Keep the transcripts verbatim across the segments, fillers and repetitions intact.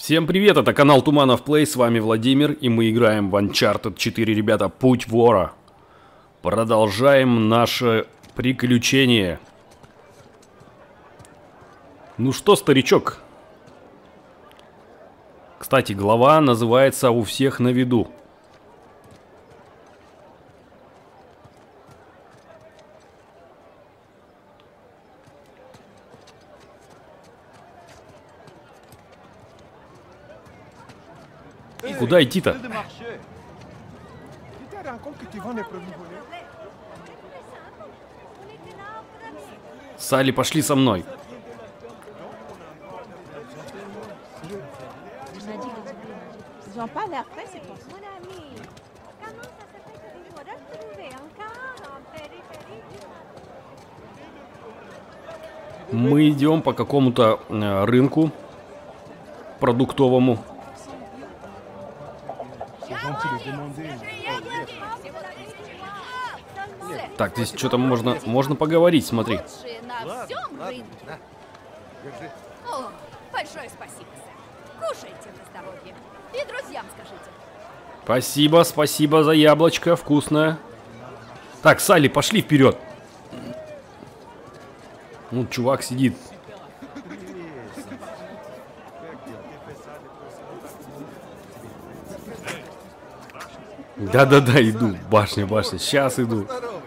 Всем привет, это канал Туманов Плей, с вами Владимир, и мы играем в Uncharted четыре, ребята, Путь вора. Продолжаем наше приключение. Ну что, старичок? Кстати, глава называется «У всех на виду». Куда идти-то? Салли, пошли со мной. Мы идем по какому-то э, рынку продуктовому. Так, здесь что-то можно, можно поговорить, смотри. О, большое спасибо, сэр. Кушайте на здоровье. И друзьям скажите. Спасибо, спасибо за яблочко, вкусное. Так, Салли, пошли вперед. Ну, чувак сидит. Да-да-да, иду. Башня, башня. Сейчас иду.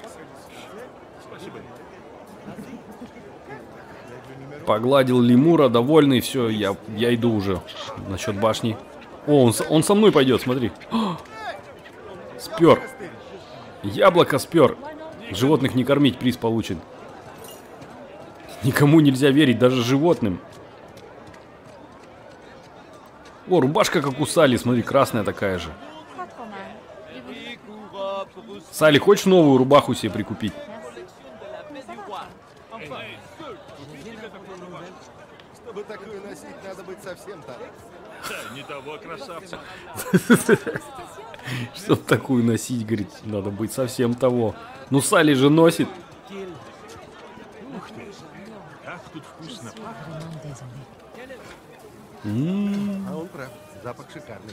Погладил лемура, довольный. Все, я, я иду уже. Насчет башни. О, он, он со мной пойдет, смотри. О, спер. Яблоко спер. Животных не кормить, приз получен. Никому нельзя верить, даже животным. О, рубашка как у Салли, смотри, красная такая же. Салли, хочешь новую рубаху себе прикупить? Чтобы такую носить, надо быть совсем так. Не того красавца. Чтобы такую носить, говорит, надо быть совсем того. Ну, Салли же носит. Ух ты, как тут вкусно пахнет. М-м-м. А он прав, запах шикарный.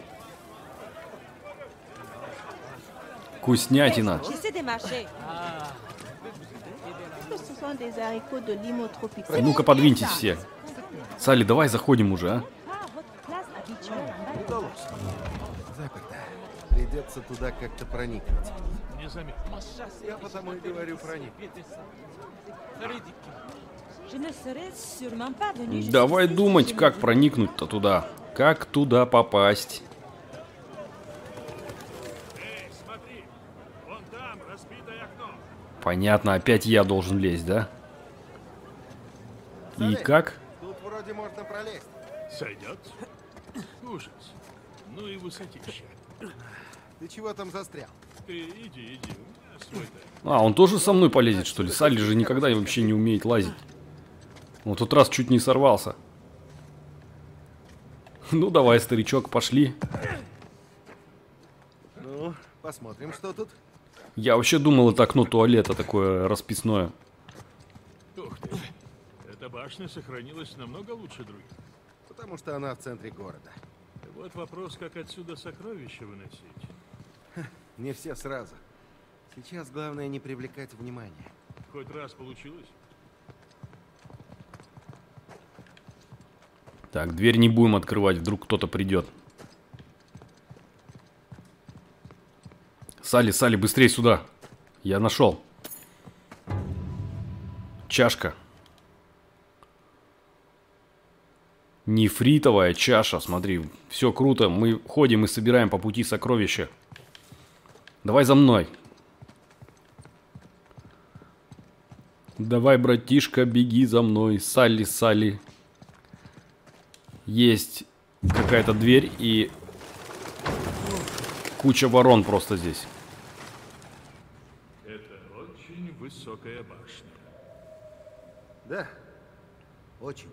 Вкуснятина. Ну-ка, подвиньтесь все. Салли, давай заходим уже, а? Заперто. Придется туда как-то проникнуть. Незаметно. Я потому и говорю проникнуть. Давай думать, как проникнуть-то туда. Как туда попасть. Эй, смотри, вон там разбитое окно. Понятно, опять я должен лезть, да? И Салли, как? Тут вроде можно пролезть. Сойдет? Ужас. Ну и высотища. Ты чего там застрял? Ты иди, иди, у меня свой тайм. А, он тоже со мной полезет, что ли? Салли же никогда вообще не умеет лазить. Он тот раз чуть не сорвался. Ну, давай, старичок, пошли. Ну, посмотрим, что тут. Я вообще думал, это окно туалета такое расписное. Ух ты. Эта башня сохранилась намного лучше других. Потому что она в центре города. Вот вопрос, как отсюда сокровища выносить. Не все сразу. Сейчас главное не привлекать внимания. Хоть раз получилось? Так, дверь не будем открывать, вдруг кто-то придет. Салли, Салли, быстрее сюда. Я нашел. Чашка. Нефритовая чаша, смотри. Все круто. Мы ходим и собираем по пути сокровища. Давай за мной. Давай, братишка, беги за мной. Салли, Салли. Есть какая-то дверь и куча ворон просто здесь. Это очень высокая башня. Да, очень.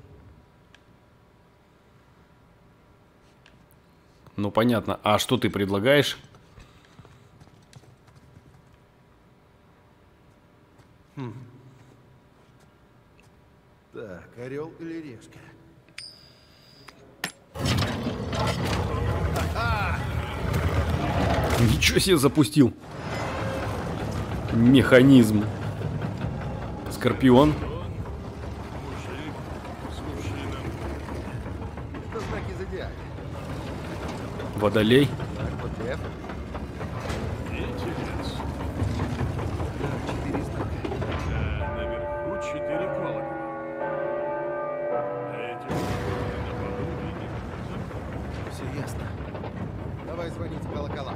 Ну, понятно. А что ты предлагаешь? Хм. Так, орел или решка? Ничего себе запустил. Механизм. Скорпион. Мужик с кувшином. Это знаки зодиака. Водолей. Так, вот лев. И телец. Четыре знака. А наверху четыре колокола. А эти колокола на полу и не Все ясно. Давай звонить в колокола.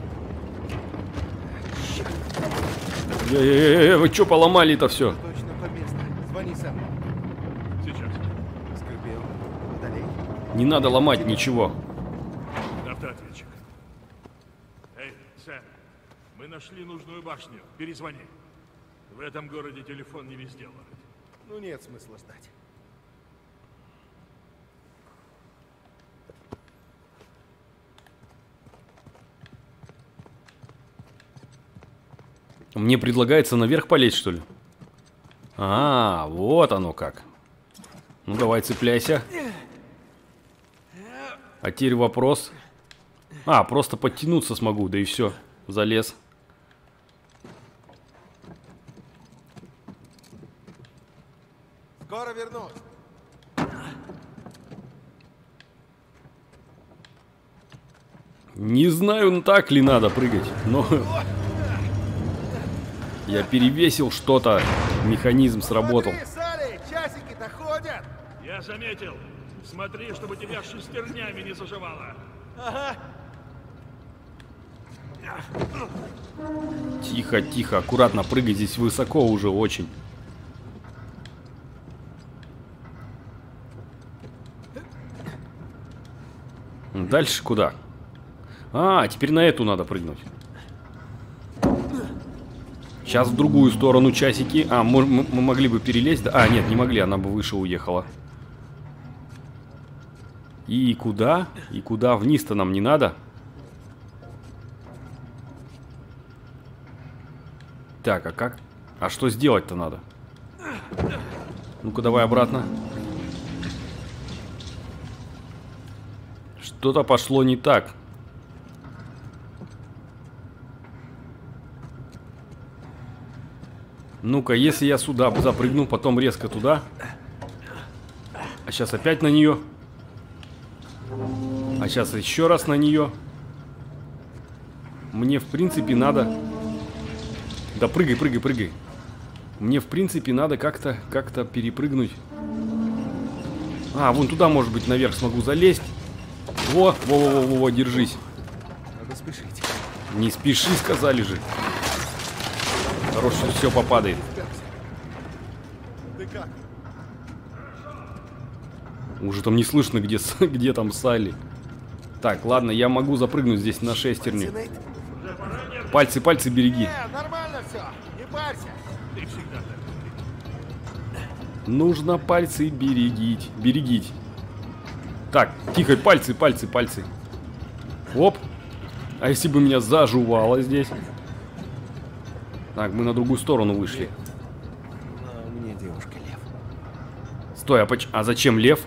Э-э-э, вы что поломали-то все? Точно по месту. Звони сам. Сейчас. Скорпион. Водолей. Не надо ломать ничего. Автоответчик. Эй, Сэм, мы нашли нужную башню. Перезвони. В этом городе телефон не везде ловит. Ну нет смысла ждать. Мне предлагается наверх полезть, что ли? А, вот оно как. Ну давай, цепляйся. А теперь вопрос. А, просто подтянуться смогу, да и все. Залез. Скоро вернусь. Не знаю, так ли надо прыгать, но... Я перевесил что-то. Механизм сработал. Смотри, Салли, часики-то ходят. Я заметил. Смотри, чтобы тебя шестернями не заживало. Тихо, тихо, аккуратно прыгай, здесь высоко уже очень. Дальше куда? А, теперь на эту надо прыгнуть. Сейчас в другую сторону часики. А, мы, мы могли бы перелезть. Да? А, нет, не могли, она бы выше уехала. И куда? И куда? Вниз-то нам не надо. Так, а как? А что сделать-то надо? Ну-ка, давай обратно. Что-то пошло не так. Ну-ка, если я сюда запрыгну, потом резко туда. А сейчас опять на нее. А сейчас еще раз на нее. Мне, в принципе, надо... Да прыгай, прыгай, прыгай. Мне, в принципе, надо как-то как-то перепрыгнуть. А, вон туда, может быть, наверх смогу залезть. Во, во-во-во-во, держись. Надо спешить. Не спеши, сказали же. Хорошо, все попадает. Ты как? Уже там не слышно, где, с- где там Салли. Так, ладно, я могу запрыгнуть здесь на шестерню. Синейт? Пальцы, пальцы береги. Не, нормально все. Не парься. Ты всегда так. Нужно пальцы берегить. Берегить. Так, тихо, пальцы, пальцы, пальцы. Оп. А если бы меня зажувало здесь? Так, мы на другую сторону вышли. А у меня девушка лев. Стой, а, поч- а зачем лев?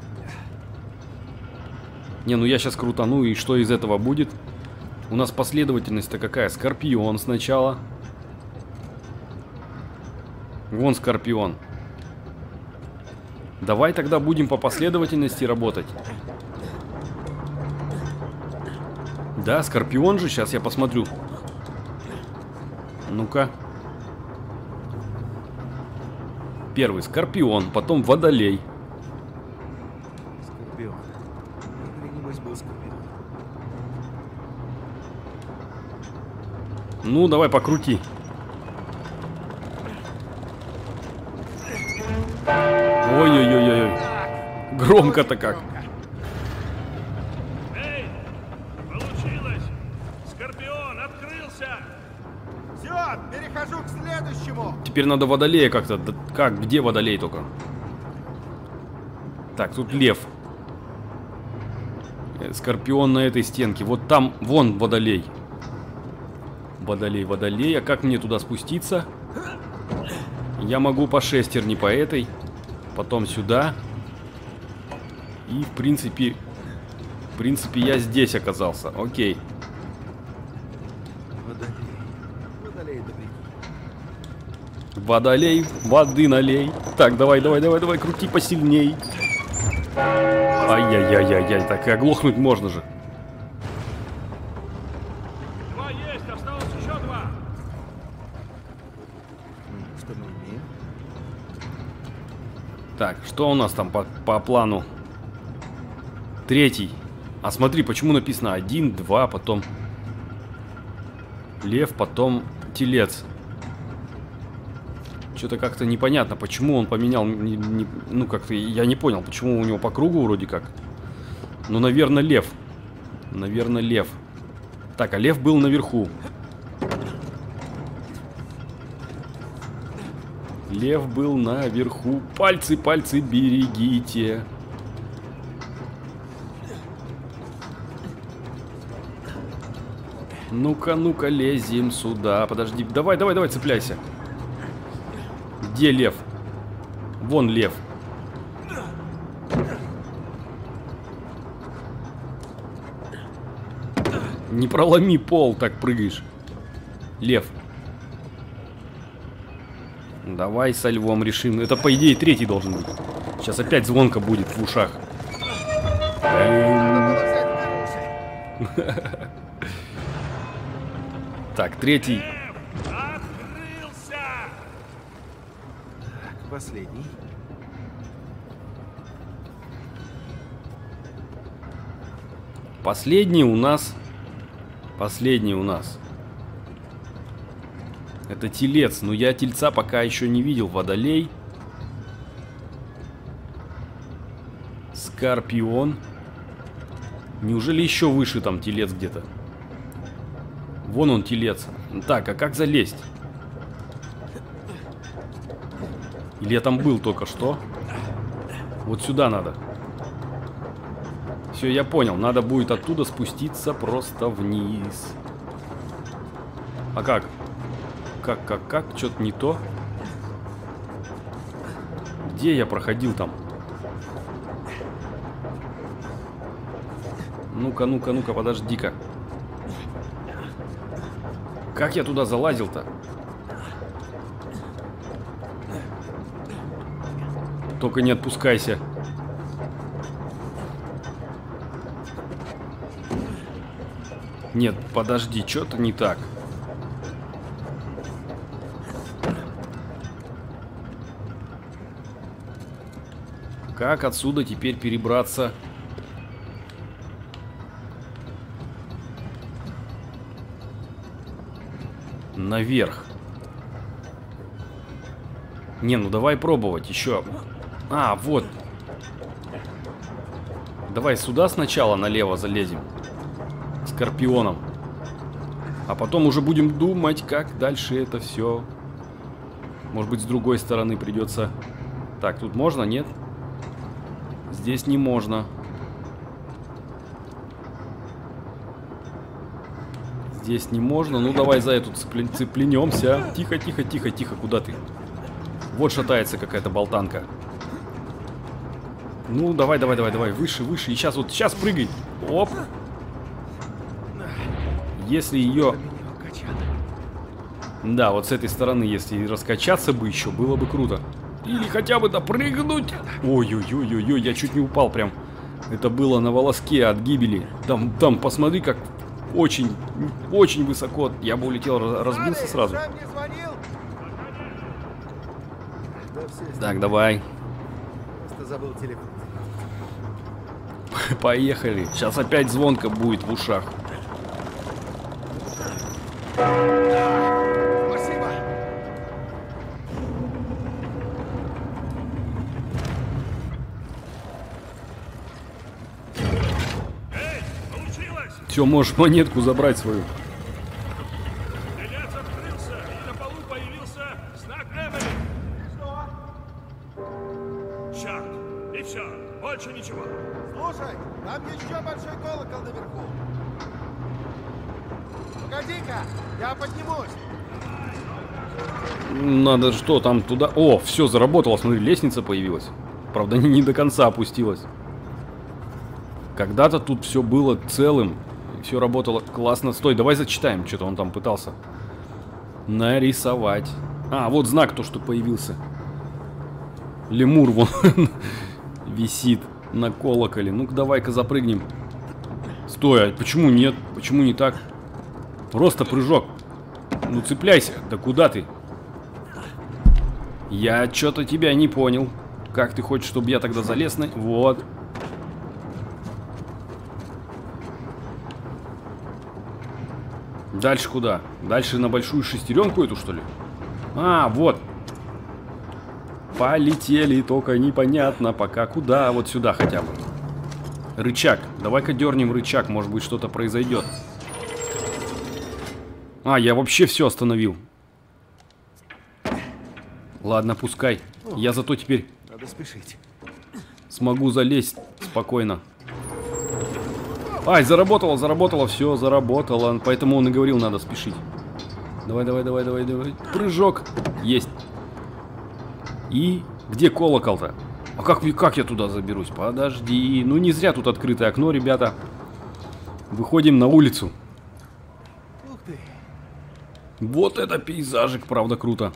Не, ну я сейчас крутану, и что из этого будет? У нас последовательность-то какая? Скорпион сначала. Вон скорпион. Давай тогда будем по последовательности работать. Да, скорпион же, сейчас я посмотрю. Ну-ка. Первый скорпион, потом водолей. Скорпион. В игре, небось, был скорпион. Ну, давай покрути. Ой-ой-ой-ой. Громко-то как. Эй, получилось! Скорпион открылся! Все, перехожу к следующему. Теперь надо водолея как-то. Да как? Где водолей только? Так, тут лев. Э, Скорпион на этой стенке. Вот там, вон водолей. Водолей, водолей. А как мне туда спуститься? Я могу по шестерне по этой. Потом сюда. И в принципе... В принципе, я здесь оказался. Окей. Водолей, воды налей. Так, давай, давай, давай, давай, крути посильней. Ай-яй-яй-яй-яй, так и оглохнуть можно же. Два есть, осталось еще два. Что мы имеем? Так, что у нас там по, по плану? Третий. А смотри, почему написано один, два, потом лев, потом телец. Что-то как-то непонятно, почему он поменял, не, не, ну как-то я не понял, почему у него по кругу вроде как. Ну, наверное, лев. Наверное, лев. Так, а лев был наверху. Лев был наверху. Пальцы, пальцы берегите. Ну-ка, ну-ка, лезем сюда. Подожди, давай, давай, давай, цепляйся. Где лев? Вон лев. Не проломи пол, так прыгаешь. Лев. Давай со львом решим. Это, по идее, третий должен быть. Сейчас опять звонко будет в ушах. Так, третий. Открылся! Последний. Последний у нас. Последний у нас. Это телец. Но я тельца пока еще не видел. Водолей. Скорпион. Неужели еще выше там телец где-то? Вон он, телец. Так, а как залезть? Или я там был только что? Вот сюда надо. Все, я понял. Надо будет оттуда спуститься просто вниз. А как? Как, как, как? Что-то не то. Где я проходил там? Ну-ка, ну-ка, ну-ка, подожди-ка. Как я туда залазил-то? Только не отпускайся. Нет, подожди, что-то не так. Как отсюда теперь перебраться? Наверх. Не, ну давай пробовать еще. А, вот. Давай сюда сначала налево залезем. Скорпионом. А потом уже будем думать, как дальше это все. Может быть, с другой стороны придется. Так, тут можно, нет? Здесь не можно. Здесь не можно. Ну, давай за эту цепля... цепленемся. Тихо, тихо, тихо, тихо. Куда ты? Вот шатается какая-то болтанка. Ну, давай, давай, давай, давай. Выше, выше. И сейчас вот, сейчас прыгай. Оп. Если ее... Да, вот с этой стороны, если раскачаться бы еще, было бы круто. Или хотя бы допрыгнуть. Ой-ой-ой-ой-ой, я чуть не упал прям. Это было на волоске от гибели. Там, там, посмотри, как очень, очень высоко. Я бы улетел, разбился сразу. Так, давай. Просто забыл телефон. Поехали. Сейчас опять звонко будет в ушах. Спасибо. Эй, получилось! Все, можешь монетку забрать свою. Телец открылся, и на полу появился знак Эмили. Что? Черт! И все, больше ничего. Слушай, там еще большой колокол наверху. Погоди-ка, я поднимусь. Надо что там туда... О, все, заработало. Смотри, лестница появилась. Правда, не, не до конца опустилась. Когда-то тут все было целым. Все работало классно. Стой, давай зачитаем. Что-то он там пытался нарисовать. А, вот знак, то, что появился. Лемур вон висит на колоколе. Ну-ка, давай-ка запрыгнем. Стой, а почему нет? Почему не так? Просто прыжок. Ну, цепляйся. Да куда ты? Я что-то тебя не понял. Как ты хочешь, чтобы я тогда залез на... Вот. Дальше куда? Дальше на большую шестеренку эту, что ли? А, вот. Полетели, только непонятно пока куда. Вот сюда хотя бы. Рычаг. Давай-ка дернем рычаг, может быть, что-то произойдет. А, я вообще все остановил. Ладно, пускай. Я зато теперь... Надо спешить. Смогу залезть спокойно. Ай, заработало, заработало, все, заработало. Поэтому он и говорил, надо спешить. Давай, давай, давай, давай, давай. Прыжок. Есть. И где колокол-то? А как, как я туда заберусь? Подожди. Ну не зря тут открытое окно, ребята. Выходим на улицу. Ух ты. Вот это пейзажик, правда, круто.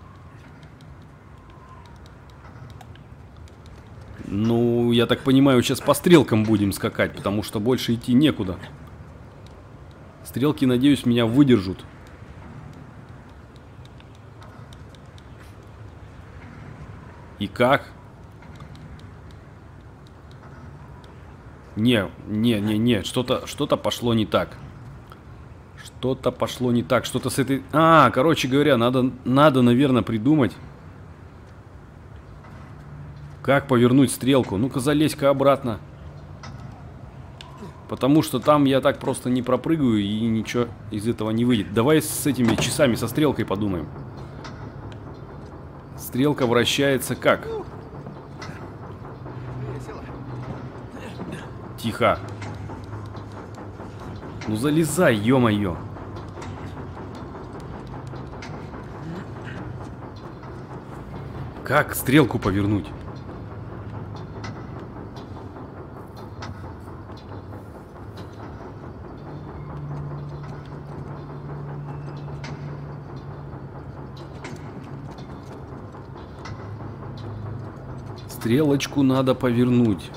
Ну, я так понимаю, сейчас по стрелкам будем скакать, потому что больше идти некуда. Стрелки, надеюсь, меня выдержат. И как? Не, не, не, не, что-то, что-то пошло не так. Что-то пошло не так, что-то с этой... А, короче говоря, надо, надо, наверное, придумать, как повернуть стрелку. Ну-ка, залезь-ка обратно. Потому что там я так просто не пропрыгаю и ничего из этого не выйдет. Давай с этими часами, со стрелкой подумаем. Стрелка вращается как? Тихо. Ну залезай, ё-моё. Как стрелку повернуть? Стрелочку надо повернуть.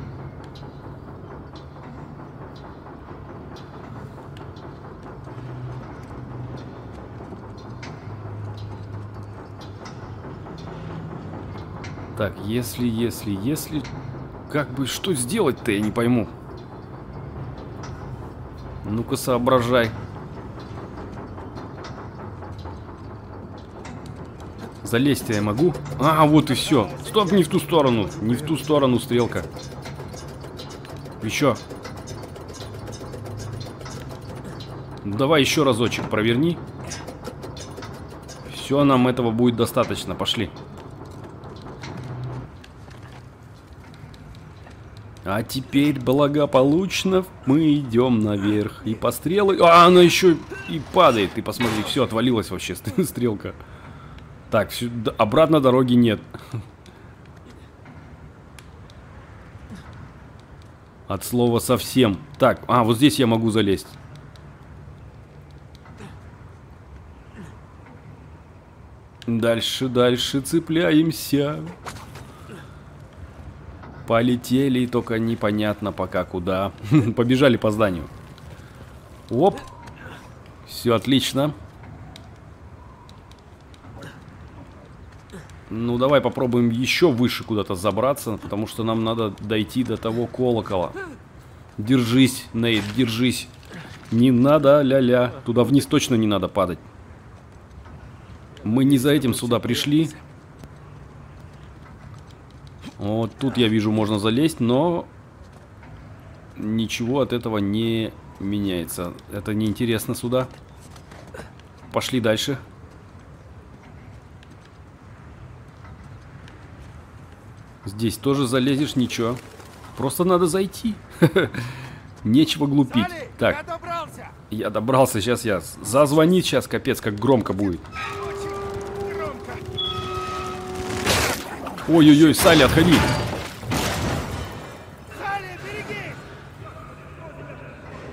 Так, если, если, если... Как бы, что сделать-то, я не пойму. Ну-ка, соображай. Залезть я могу? А, вот и все. Стоп, не в ту сторону. Не в ту сторону стрелка. Еще. Давай еще разочек проверни. Все, нам этого будет достаточно. Пошли. А теперь благополучно мы идем наверх. И по стрелы... А, она еще и падает. Ты посмотри, все, отвалилась вообще стрелка. Так, все, обратно дороги нет. От слова совсем. Так, а, вот здесь я могу залезть. Дальше, дальше цепляемся. Полетели, только непонятно пока куда. Побежали по зданию. Оп. Все отлично. Ну, давай попробуем еще выше куда-то забраться, потому что нам надо дойти до того колокола. Держись, Нейт, держись. Не надо, ля-ля. Туда вниз точно не надо падать. Мы не за этим сюда пришли. Вот тут я вижу, можно залезть, но ничего от этого не меняется. Это неинтересно сюда. Пошли дальше. Здесь тоже залезешь, ничего. Просто надо зайти. Нечего глупить. Так, я добрался. Я добрался, сейчас я. Зазвонит сейчас, капец, как громко будет. Очень громко. Ой-ой-ой, Салли, отходи. Салли, береги!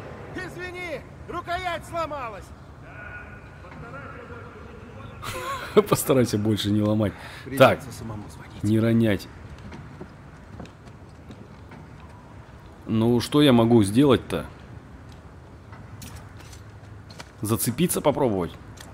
Извини, рукоять сломалась. Постарайся больше не ломать. Так, Придется самому звонить. не ронять. Ну, что я могу сделать-то? Зацепиться попробовать?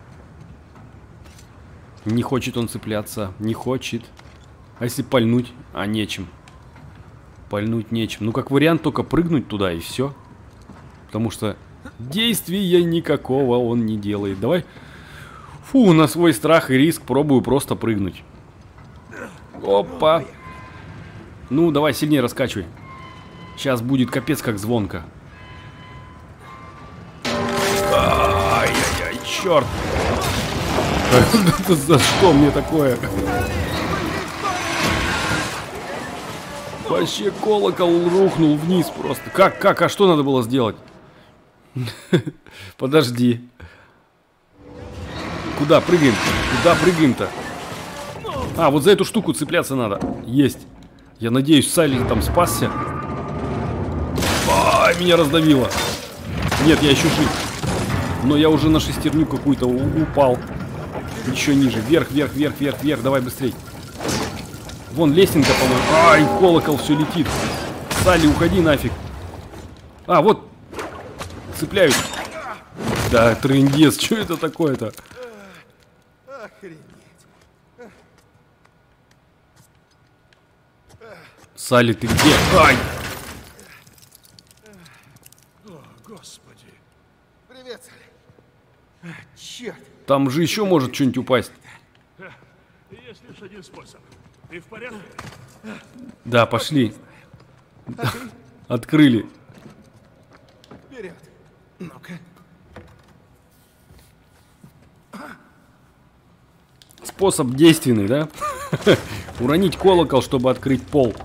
Не хочет он цепляться. Не хочет. А если пальнуть? А нечем. Пальнуть нечем. Ну, как вариант, только прыгнуть туда и все. Потому что действия никакого он не делает. Давай. Фу, на свой страх и риск пробую просто прыгнуть. Опа. Ну, давай сильнее раскачивай. Сейчас будет капец как звонко. Ай-яй-яй, черт. За что мне такое? Вообще колокол рухнул вниз просто. Как, как, а что надо было сделать? Подожди. Куда прыгаем? Куда прыгаем-то? А, вот за эту штуку цепляться надо. Есть. Я надеюсь, Салли там спасся. Ай, меня раздавило. Нет, я еще жив. Но я уже на шестерню какую-то упал. Еще ниже. Вверх, вверх, вверх, вверх, вверх. Давай быстрей. Вон лестница, по-моему. Ай, колокол все летит. Салли, уходи нафиг. А, вот. Цепляюсь. Да, трындец, что это такое-то? Охренеть. Салли, ты где? Ай! О, господи. Привет, Салли. А, черт. Там же еще может что-нибудь упасть. Есть лишь один способ. Ты в порядке? Да, пошли. Открыли. Вперед. Ну-ка. Способ действенный, да? Уронить колокол, чтобы открыть пол.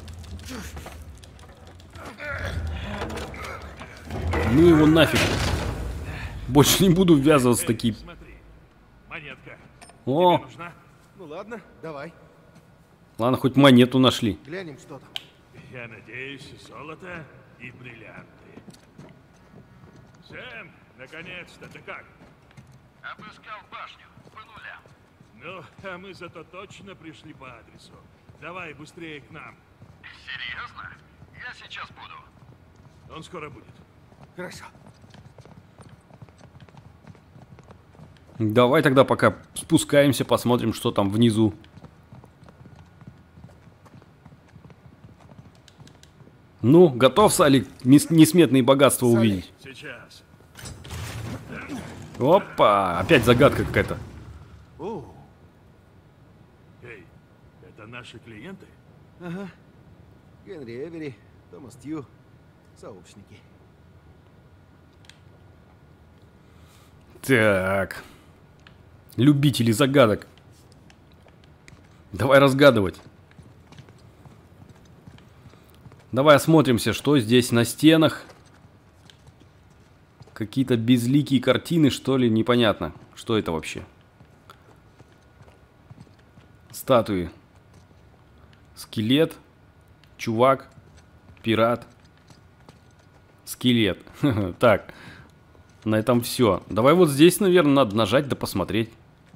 Ну его нафиг. Больше не буду ввязываться в такие. Смотри. Монетка. О, Тебе нужна? Ну ладно, давай. ладно, хоть монету нашли. Глянем, что там. Я надеюсь, золото и бриллианты. Сэм, наконец-то, ты как? Обыскал башню по нулям. Ну, а мы зато точно пришли по адресу. Давай быстрее к нам. Серьезно? Я сейчас буду. Он скоро будет. Хорошо. Давай тогда пока спускаемся, посмотрим, что там внизу. Ну, готов, Салик, несметные богатства увидеть? Сейчас. Опа, опять загадка какая-то. О, Эй, это наши клиенты? ага. Генри Эвери, Томас Тью, сообщники. Так. Любители загадок. Давай разгадывать. Давай осмотримся, что здесь на стенах. Какие-то безликие картины, что ли, непонятно. Что это вообще? Статуи. Скелет. Чувак. Пират. Скелет. Так. На этом все. Давай вот здесь, наверное, надо нажать да посмотреть.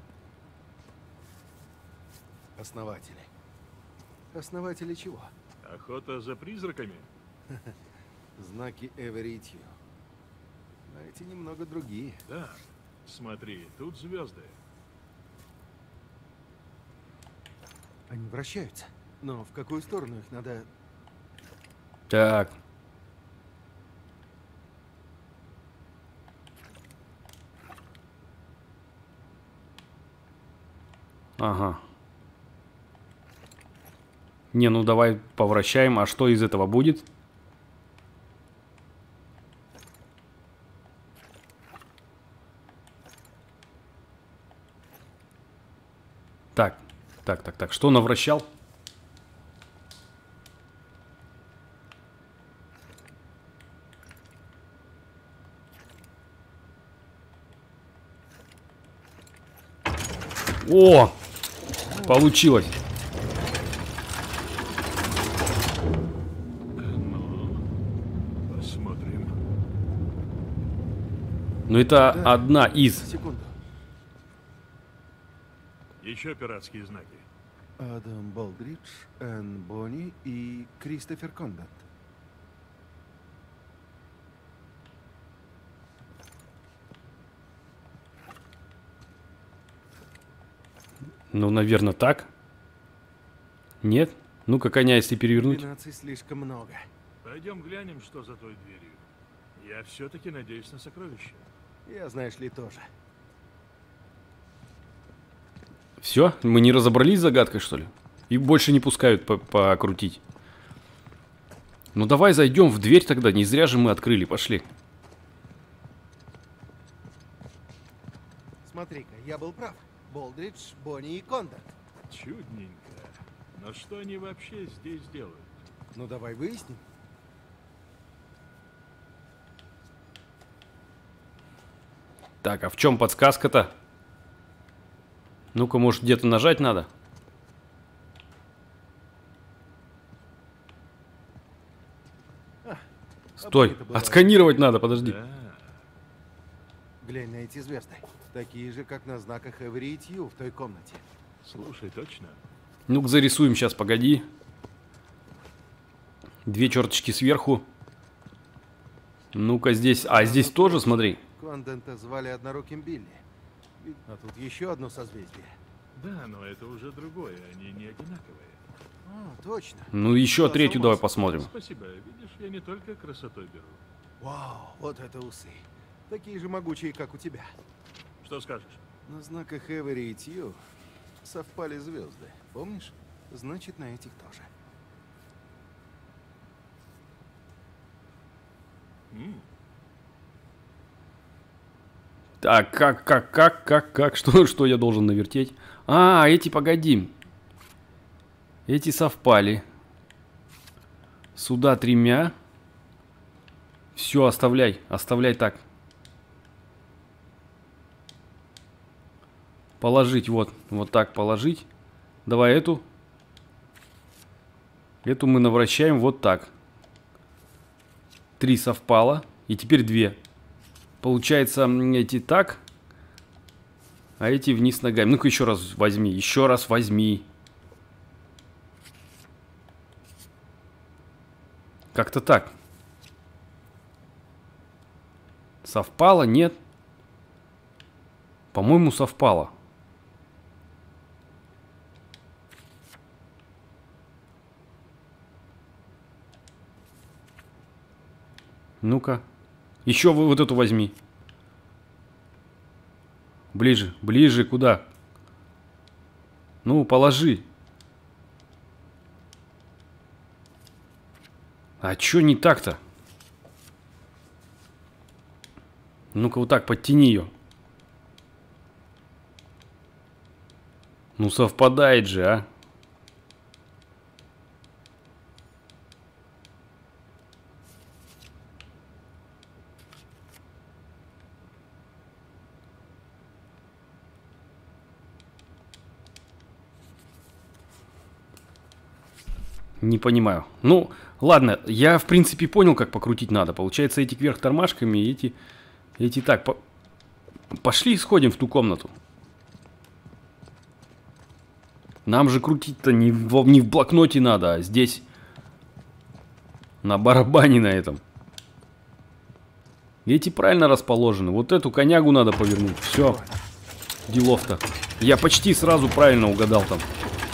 Основатели. Основатели чего? Охота за призраками? Знаки Эвери и Тью. А эти немного другие. Да. Смотри, тут звезды. Они вращаются. Но в какую сторону их надо... Так. Ага. Не, ну давай повращаем. А что из этого будет? Так, так, так, так. Что навращал? О! Получилось. Посмотрим. Ну это Да. одна из. Секунду. Еще пиратские знаки. Адам Болдридж, Энн Бонни и Кристофер Кондент. Ну, наверное, так. Нет? Ну-ка, коня, если перевернуть. двенадцать слишком много. Пойдем глянем, что за той дверью. Я все-таки надеюсь на сокровище. Я, знаешь ли, тоже. Все? Мы не разобрались с загадкой, что ли? И больше не пускают по- покрутить. Ну, давай зайдем в дверь тогда. Не зря же мы открыли. Пошли. Смотри-ка, я был прав. Болдридж, Бонни и Кондент. Чудненько. Но что они вообще здесь делают? Ну, давай выясним. Так, а в чем подсказка-то? Ну-ка, может, где-то нажать надо? Стой, это было- отсканировать надо, подожди. Да. Глянь на эти звезды. Такие же, как на знаках Эвери и Тью в той комнате. Слушай, точно? Ну-ка, зарисуем сейчас, погоди. Две черточки сверху. Ну-ка, здесь... А, здесь тоже, смотри. Кондента звали одноруким Билли. А тут еще одно созвездие. Да, но это уже другое, они не одинаковые. А, точно. Ну, еще Да, третью согласен. давай посмотрим. Спасибо, видишь, я не только красотой беру. Вау, вот это усы. Такие же могучие, как у тебя. Что скажешь? На знаках Эвери и Тью совпали звезды. Помнишь? Значит, на этих тоже. М, Так, как, как, как, как, как, что, что я должен навертеть? А, эти, погоди. Эти совпали. Сюда тремя. Все, оставляй, оставляй так. Положить, вот, вот так положить. Давай эту. Эту мы навращаем вот так. Три совпало. И теперь две. Получается, эти так. А эти вниз ногами. Ну-ка еще раз возьми. Еще раз возьми. Как-то так. Совпало? Нет. По-моему, совпало. Ну-ка. Еще вот эту возьми. Ближе, ближе, куда? Ну, положи. А чё не так-то? Ну-ка вот так, подтяни ее. Ну, совпадает же, а. Не понимаю. Ну, ладно, я в принципе понял, как покрутить надо. Получается, эти кверх тормашками, эти, эти так. По... Пошли сходим в ту комнату. Нам же крутить-то не в, не в блокноте надо, а здесь. На барабане на этом. Эти правильно расположены. Вот эту конягу надо повернуть. Все. Делов-то. Я почти сразу правильно угадал там.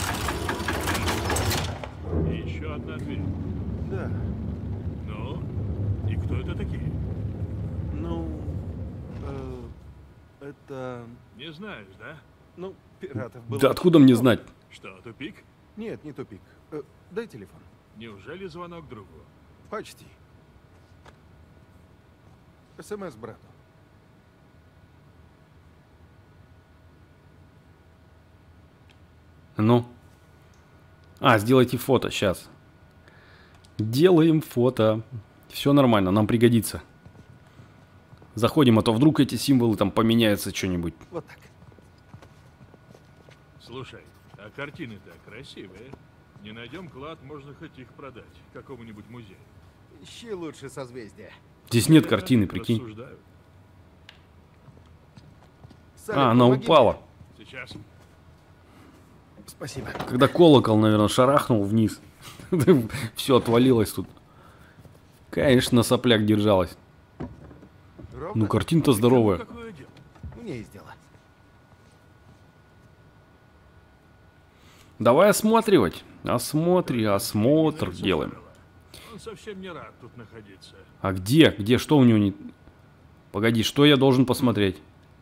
И еще одна дверь. Да. Ну, и кто это такие? Ну, э, это... Не знаешь, да? Ну, пиратов было... Да откуда мне знать? Что, тупик? Нет, не тупик. Э, дай телефон. Неужели звонок другу? Почти. СМС брату. Ну. А, сделайте фото, сейчас. Делаем фото. Все нормально, нам пригодится. Заходим, а то вдруг эти символы там поменяются что-нибудь. Вот так. Слушай, а картины-то красивые. Не найдем клад, можно хоть их продать какому-нибудь музею. Ищи лучше созвездия. Здесь нет Наверное, картины, прикинь. рассуждают. Салли, А, она помоги упала. мне. Сейчас. Спасибо. Когда колокол, наверное, шарахнул вниз. Все отвалилось тут. Конечно, на соплях держалась. Ровно? Ну, картина-то здоровая. Какое дело? У меня есть дело. Давай осматривать. Осмотри, осмотр Нравится делаем. Фаррелла? Он совсем не рад тут находиться. А где? Где? Что у него не... Погоди, что я должен посмотреть?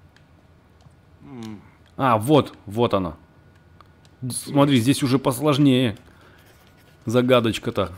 А, вот, вот она. Смотри, здесь уже посложнее. Загадочка-то.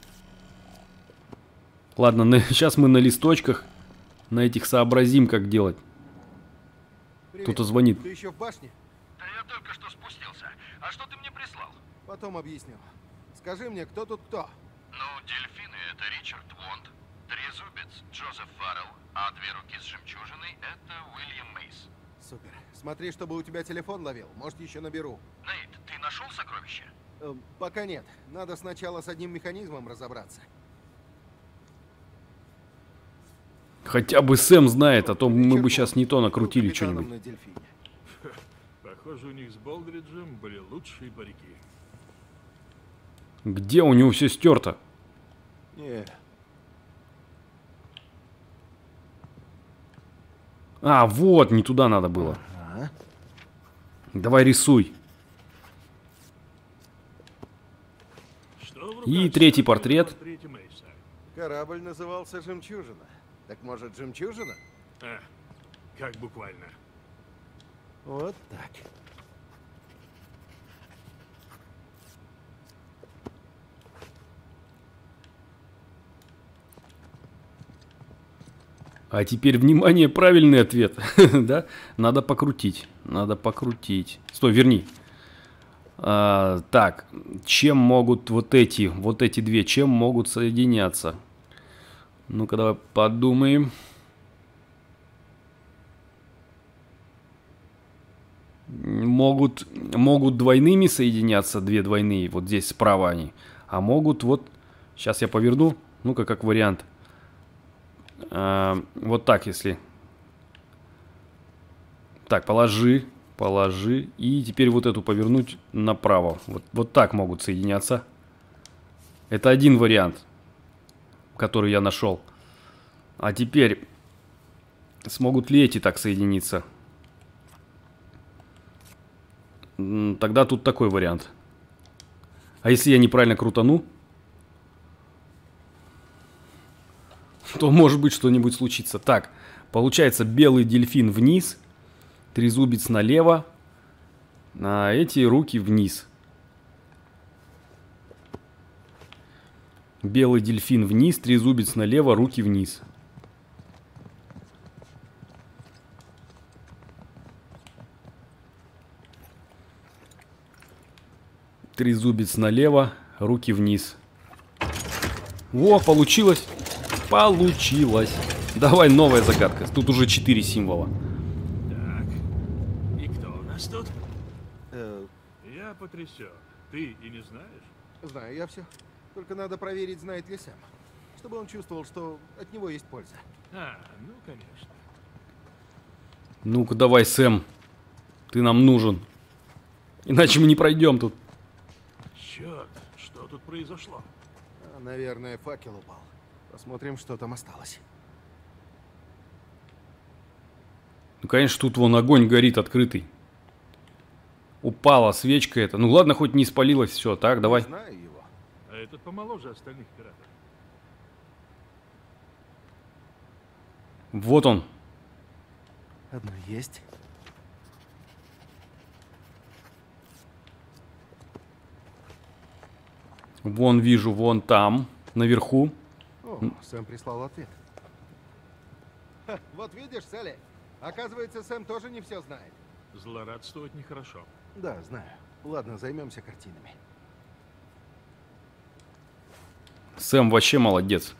Ладно, на... сейчас мы на листочках, на этих сообразим, как делать. Привет. Кто-то звонит. Ты еще в башне? Да я только что спустился. А что ты мне прислал? Потом объясню. Скажи мне, кто тут кто? Ну, дельфины — это Ричард Вонд, трезубец Джозеф Фаррелл, а две руки с жемчужиной — это Уильям Мейс. Супер. Смотри, чтобы у тебя телефон ловил. Может, еще наберу. Нейт, ты нашел сокровище? Э, пока нет. Надо сначала с одним механизмом разобраться. Хотя бы Сэм знает, а то мы Ричард бы сейчас Вонд не то был накрутили капитаном что-нибудь. на Дельфине. Похоже, у них с Болдриджем были лучшие парики. Где у него все стерто? Не, А, вот, не туда надо было. Ага. Давай рисуй. Что в руках И третий Сэма портрет. в портрете Мейса? Корабль назывался «Жемчужина». Так может, «Жемчужина»? А, как буквально. Вот так. А теперь, внимание, правильный ответ. Да? Надо покрутить. Надо покрутить. Стой, верни. А, так, чем могут вот эти, вот эти две, чем могут соединяться? Ну-ка, давай подумаем. Могут, могут двойными соединяться, две двойные, вот здесь справа они. А могут вот, сейчас я поверну, ну-ка, как вариант. А, вот так, если. Так, положи, положи. И теперь вот эту повернуть направо. Вот, вот так могут соединяться. Это один вариант, который я нашел. А теперь, смогут ли эти так соединиться? М, Тогда тут такой вариант. А если я неправильно крутану, то может быть что-нибудь случится. Так, получается белый дельфин вниз, трезубец налево, а эти руки вниз. Белый дельфин вниз, трезубец налево, руки вниз. Трезубец налево, руки вниз. О, получилось! Получилось! Давай новая загадка. Тут уже четыре символа. Так, и кто у нас тут? Э, Я потрясен. Ты и не знаешь? знаю я все. Только надо проверить, знает ли Сэм. Чтобы он чувствовал, что от него есть польза. А, ну, конечно. Ну-ка давай, Сэм. Ты нам нужен. Иначе мы не пройдем тут. Черт, что тут произошло? А, наверное, факел упал. Посмотрим, что там осталось. Ну, конечно, тут вон огонь горит открытый. Упала свечка эта. Ну ладно, хоть не спалилась. Все, так, давай. Не знаю его. А этот помоложе остальных пиратов. Вот он. Одно есть. Вон вижу, вон там, наверху. О, Сэм прислал ответ. Ха, вот видишь, Салли, оказывается, Сэм тоже не все знает. Злорадствовать нехорошо. Да, знаю. Ладно, займемся картинами. Сэм вообще молодец.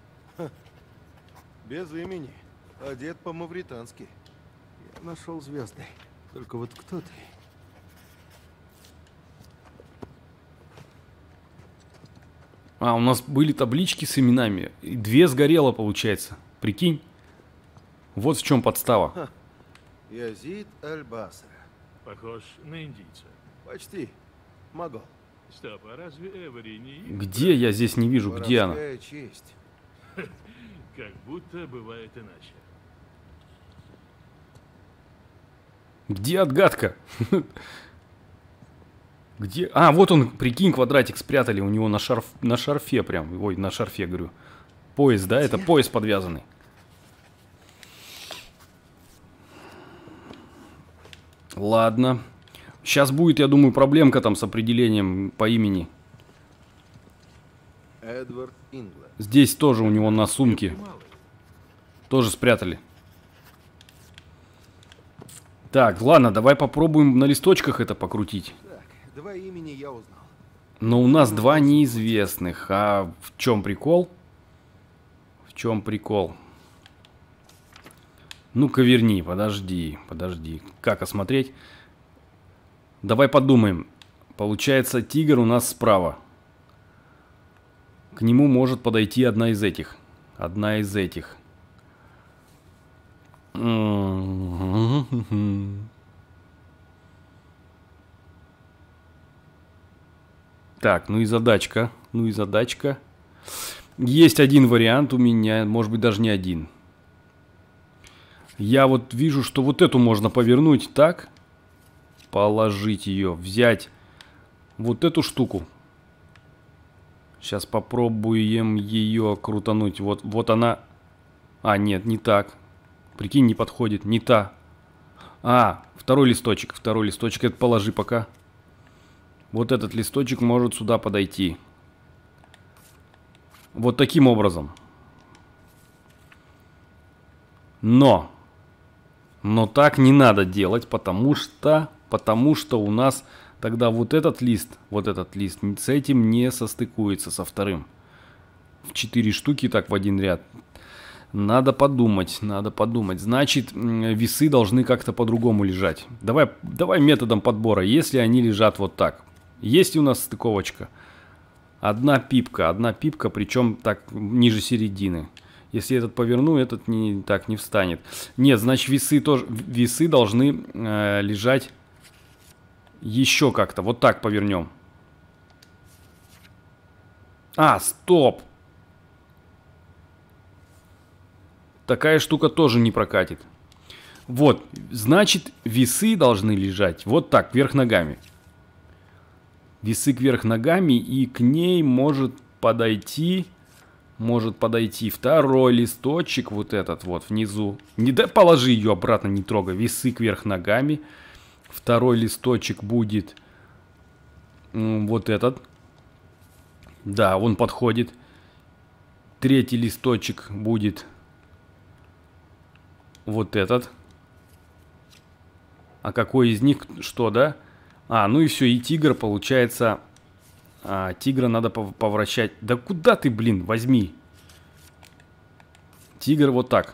Без имени. Одет по-мавритански. Я нашел звезды. Только вот кто ты? А, у нас были таблички с именами. И две сгорело, получается. Прикинь. Вот в чем подстава. Язид Аль-Басра. Похож на индийца. Почти. Могу. Стоп, а разве Эвери не... Где? Я здесь не вижу. Где она? Воровская честь. Как будто бывает иначе. Где отгадка? Где? А, вот он, прикинь, квадратик спрятали у него на, шарф... на шарфе прям. Ой, на шарфе, говорю. Пояс, да? Это пояс подвязанный. Ладно. Сейчас будет, я думаю, проблемка там с определением по имени. Эдвард Инглер. Здесь тоже у него на сумке. Тоже спрятали. Так, ладно, давай попробуем на листочках это покрутить. Так, два имени я узнал. Но у нас два неизвестных. А в чем прикол? В чем прикол? Ну-ка верни, подожди, подожди. Как осмотреть? Давай подумаем. Получается, тигр у нас справа. К нему может подойти одна из этих. Одна из этих. Так, ну и задачка. Ну и задачка. Есть один вариант у меня, может быть даже не один. Я вот вижу, что вот эту можно повернуть так. Положить ее, взять вот эту штуку. Сейчас попробуем ее крутануть. Вот, вот она. А, нет, не так. Прикинь, не подходит, не та. А, второй листочек, второй листочек, это положи пока. Вот этот листочек может сюда подойти. Вот таким образом. Но. Но так не надо делать, потому что... Потому что у нас тогда вот этот лист, вот этот лист с этим не состыкуется со вторым. В четыре штуки так в один ряд. Надо подумать, надо подумать. Значит, весы должны как-то по-другому лежать. Давай, давай методом подбора, если они лежат вот так. Есть у нас стыковочка. Одна пипка, одна пипка, причем так ниже середины. Если этот поверну, этот не, так не встанет. Нет, значит весы, тоже, весы должны э, лежать еще как-то. Вот так повернем. А, стоп! Такая штука тоже не прокатит. Вот, значит, весы должны лежать вот так, вверх ногами. Весы кверх ногами, и к ней может подойти... Может подойти второй листочек, вот этот вот внизу. Не дай, положи ее обратно, не трогай. Весы кверх ногами. Второй листочек будет вот этот. Да, он подходит. Третий листочек будет вот этот. А какой из них что, да? А, ну и все, и тигр получается... А, тигра надо поворачивать. Да куда ты, блин, возьми. Тигр вот так.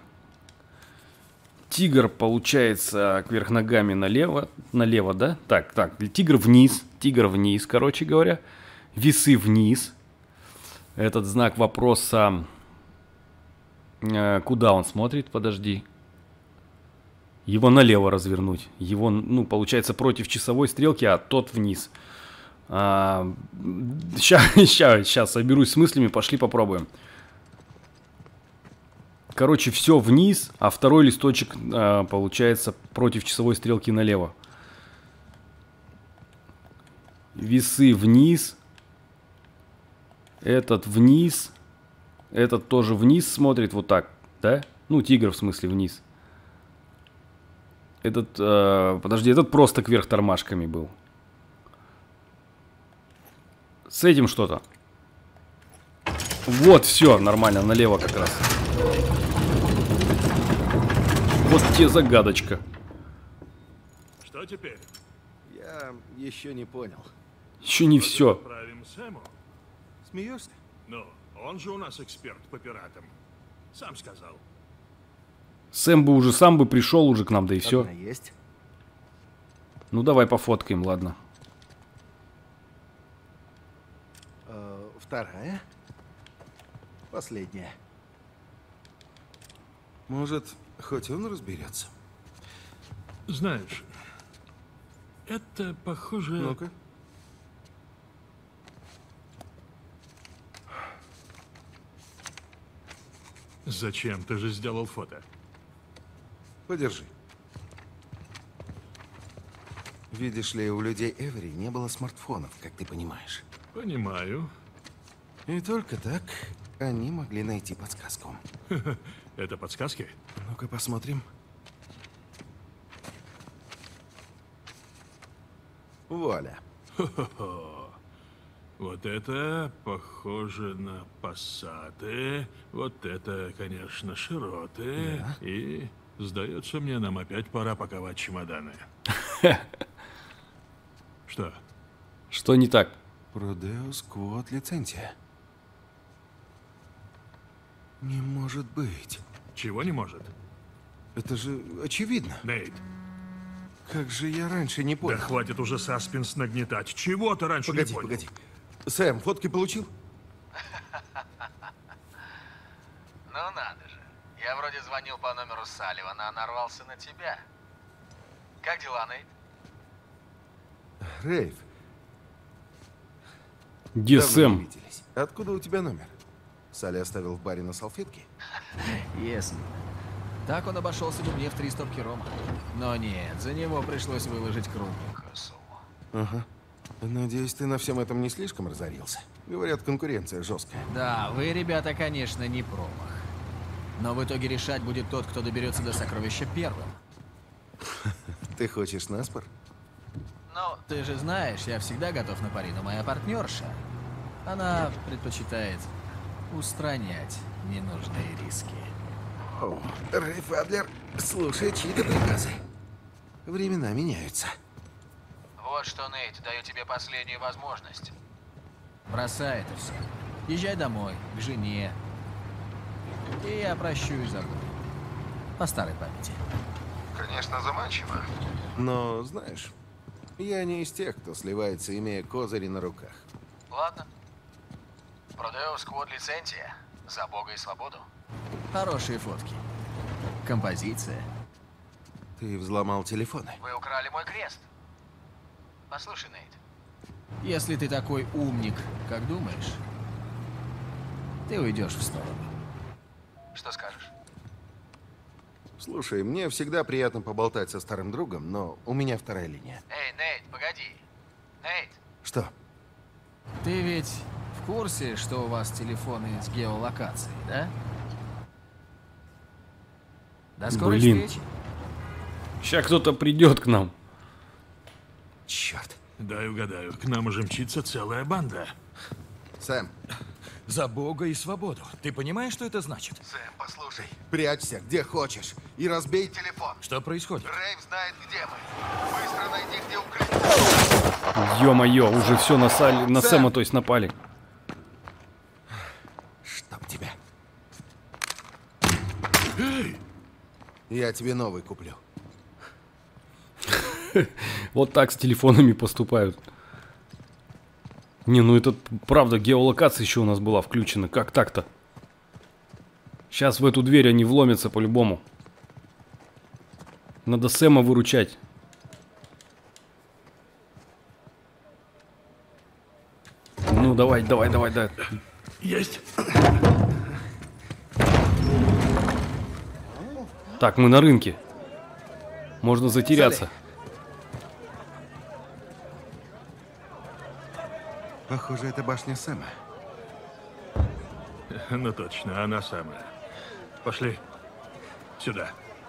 Тигр получается кверх ногами налево. Налево, да? Так, так. Тигр вниз. Тигр вниз, короче говоря. Весы вниз. Этот знак вопроса. Э, куда он смотрит? Подожди. Его налево развернуть. Его, ну, получается, против часовой стрелки, а тот вниз. А, ща, ща, сейчас соберусь с мыслями, пошли попробуем. Короче, все вниз, а второй листочек а, получается против часовой стрелки налево. Весы вниз. Этот вниз. Этот тоже вниз смотрит вот так, да? Ну, тигр в смысле вниз. Этот, а, подожди, этот просто кверх тормашками был. С этим что-то. Вот, все, нормально, налево как раз. Вот тебе загадочка. Что теперь? Я еще не понял. Еще не все. Отправим Сэму? Смеешься? Ну, он же у нас эксперт по пиратам. Сам сказал. Сэм бы уже сам бы пришел уже к нам, да и все. Одна есть. Ну давай пофоткаем, ладно. Э, вторая. Последняя. Может, хоть он разберется? Знаешь, Это похоже... Ну-ка. Зачем? Ты же сделал фото. Подержи. Видишь ли, у людей Эвери не было смартфонов, как ты понимаешь. Понимаю. И только так они могли найти подсказку. Это подсказки? Ну-ка посмотрим. Вуаля. Хо-хо-хо. Вот это похоже на пассаты. Вот это, конечно, широты. Да. И, сдается мне, нам опять пора паковать чемоданы. Что? Что не так? Продеус Квот лицензия. Не может быть. Чего не может? Это же очевидно. Нейт, Как же я раньше не да понял. хватит уже саспенс нагнетать. Чего ты раньше Погоди, не понял? погоди. Сэм, фотки получил? Ну надо же. Я вроде звонил по номеру Салливана, а нарвался на тебя. Как дела, Нейт? Рейв, Где давно не Сэм? виделись. Откуда у тебя номер? Салли оставил в баре на салфетке? Ясно. Так он обошелся бы мне в три стопки рома. Но нет, за него пришлось выложить крупненькую сумму. Ага. Надеюсь, ты на всем этом не слишком разорился. Говорят, конкуренция жесткая. Да, вы, ребята, конечно, не промах. Но в итоге решать будет тот, кто доберется до сокровища первым. Ты хочешь наспор? Ну, ты же знаешь, я всегда готов на пари, но моя партнерша, она предпочитает устранять ненужные риски. О, Рейв Адлер, слушай чьи-то приказы. Времена меняются. Вот что, Нейт, даю тебе последнюю возможность. Бросай это все. Езжай домой, к жене. И я прощу и забуду. По старой памяти. Конечно, заманчиво. Но, знаешь, я не из тех, кто сливается, имея козыри на руках. Ладно. Продеус Квот лицензия. За Бога и свободу. Хорошие фотки. Композиция. Ты взломал телефоны. Вы украли мой крест. Послушай, Нейт. Если ты такой умник, как думаешь, ты уйдешь в сторону. Что скажешь? Слушай, мне всегда приятно поболтать со старым другом, но у меня вторая линия. Эй, Нейт, погоди. Нейт, Что? ты ведь в курсе, что у вас телефоны с геолокацией, да? До скорой Блин. встречи. Сейчас кто-то придет к нам. Черт. Дай угадаю, к нам уже мчится целая банда. Сэм, За Бога и свободу. Ты понимаешь, что это значит? Сэм, послушай. Прячься где хочешь и разбей телефон. Что происходит? Рейв знает, где мы. Быстро найди, где укрытие. Ё-моё, уже все на, Салли, на Сэм! Сэма, то есть напали. Чтоб тебя. Я тебе новый куплю. Вот так с телефонами поступают. Не, ну это правда, геолокация еще у нас была включена. Как так-то? Сейчас в эту дверь они вломятся по-любому. Надо Сэма выручать. Ну давай, давай, давай, давай. Есть. Так, мы на рынке. Можно затеряться. Похоже, это башня Сэма. Ну точно, она самая. Пошли. Сюда.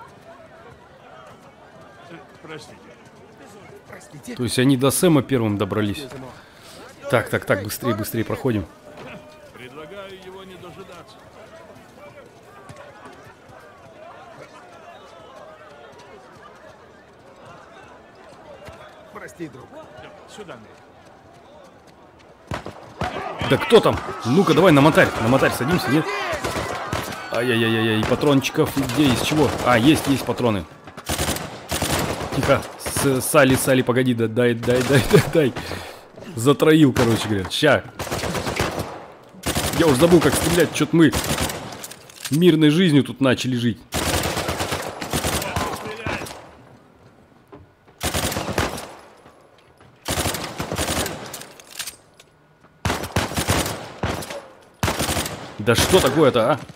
Э, Простите. То есть они до Сэма первым добрались. Так, так, так, быстрее, быстрее проходим. Предлагаю его не дожидаться. Прости, друг. Сюда, Нейт. Да кто там? Ну-ка, давай на мотарь. На мотарь садимся, нет? Ай-яй-яй-яй, патрончиков где, из чего? А, есть, есть патроны. Тихо. С Салли, Салли, погоди, да, дай, дай, дай, дай, дай. Затроил, короче говоря. Ща. Я уж забыл, как стрелять. Что-то мы мирной жизнью тут начали жить. Да что такое-то, а?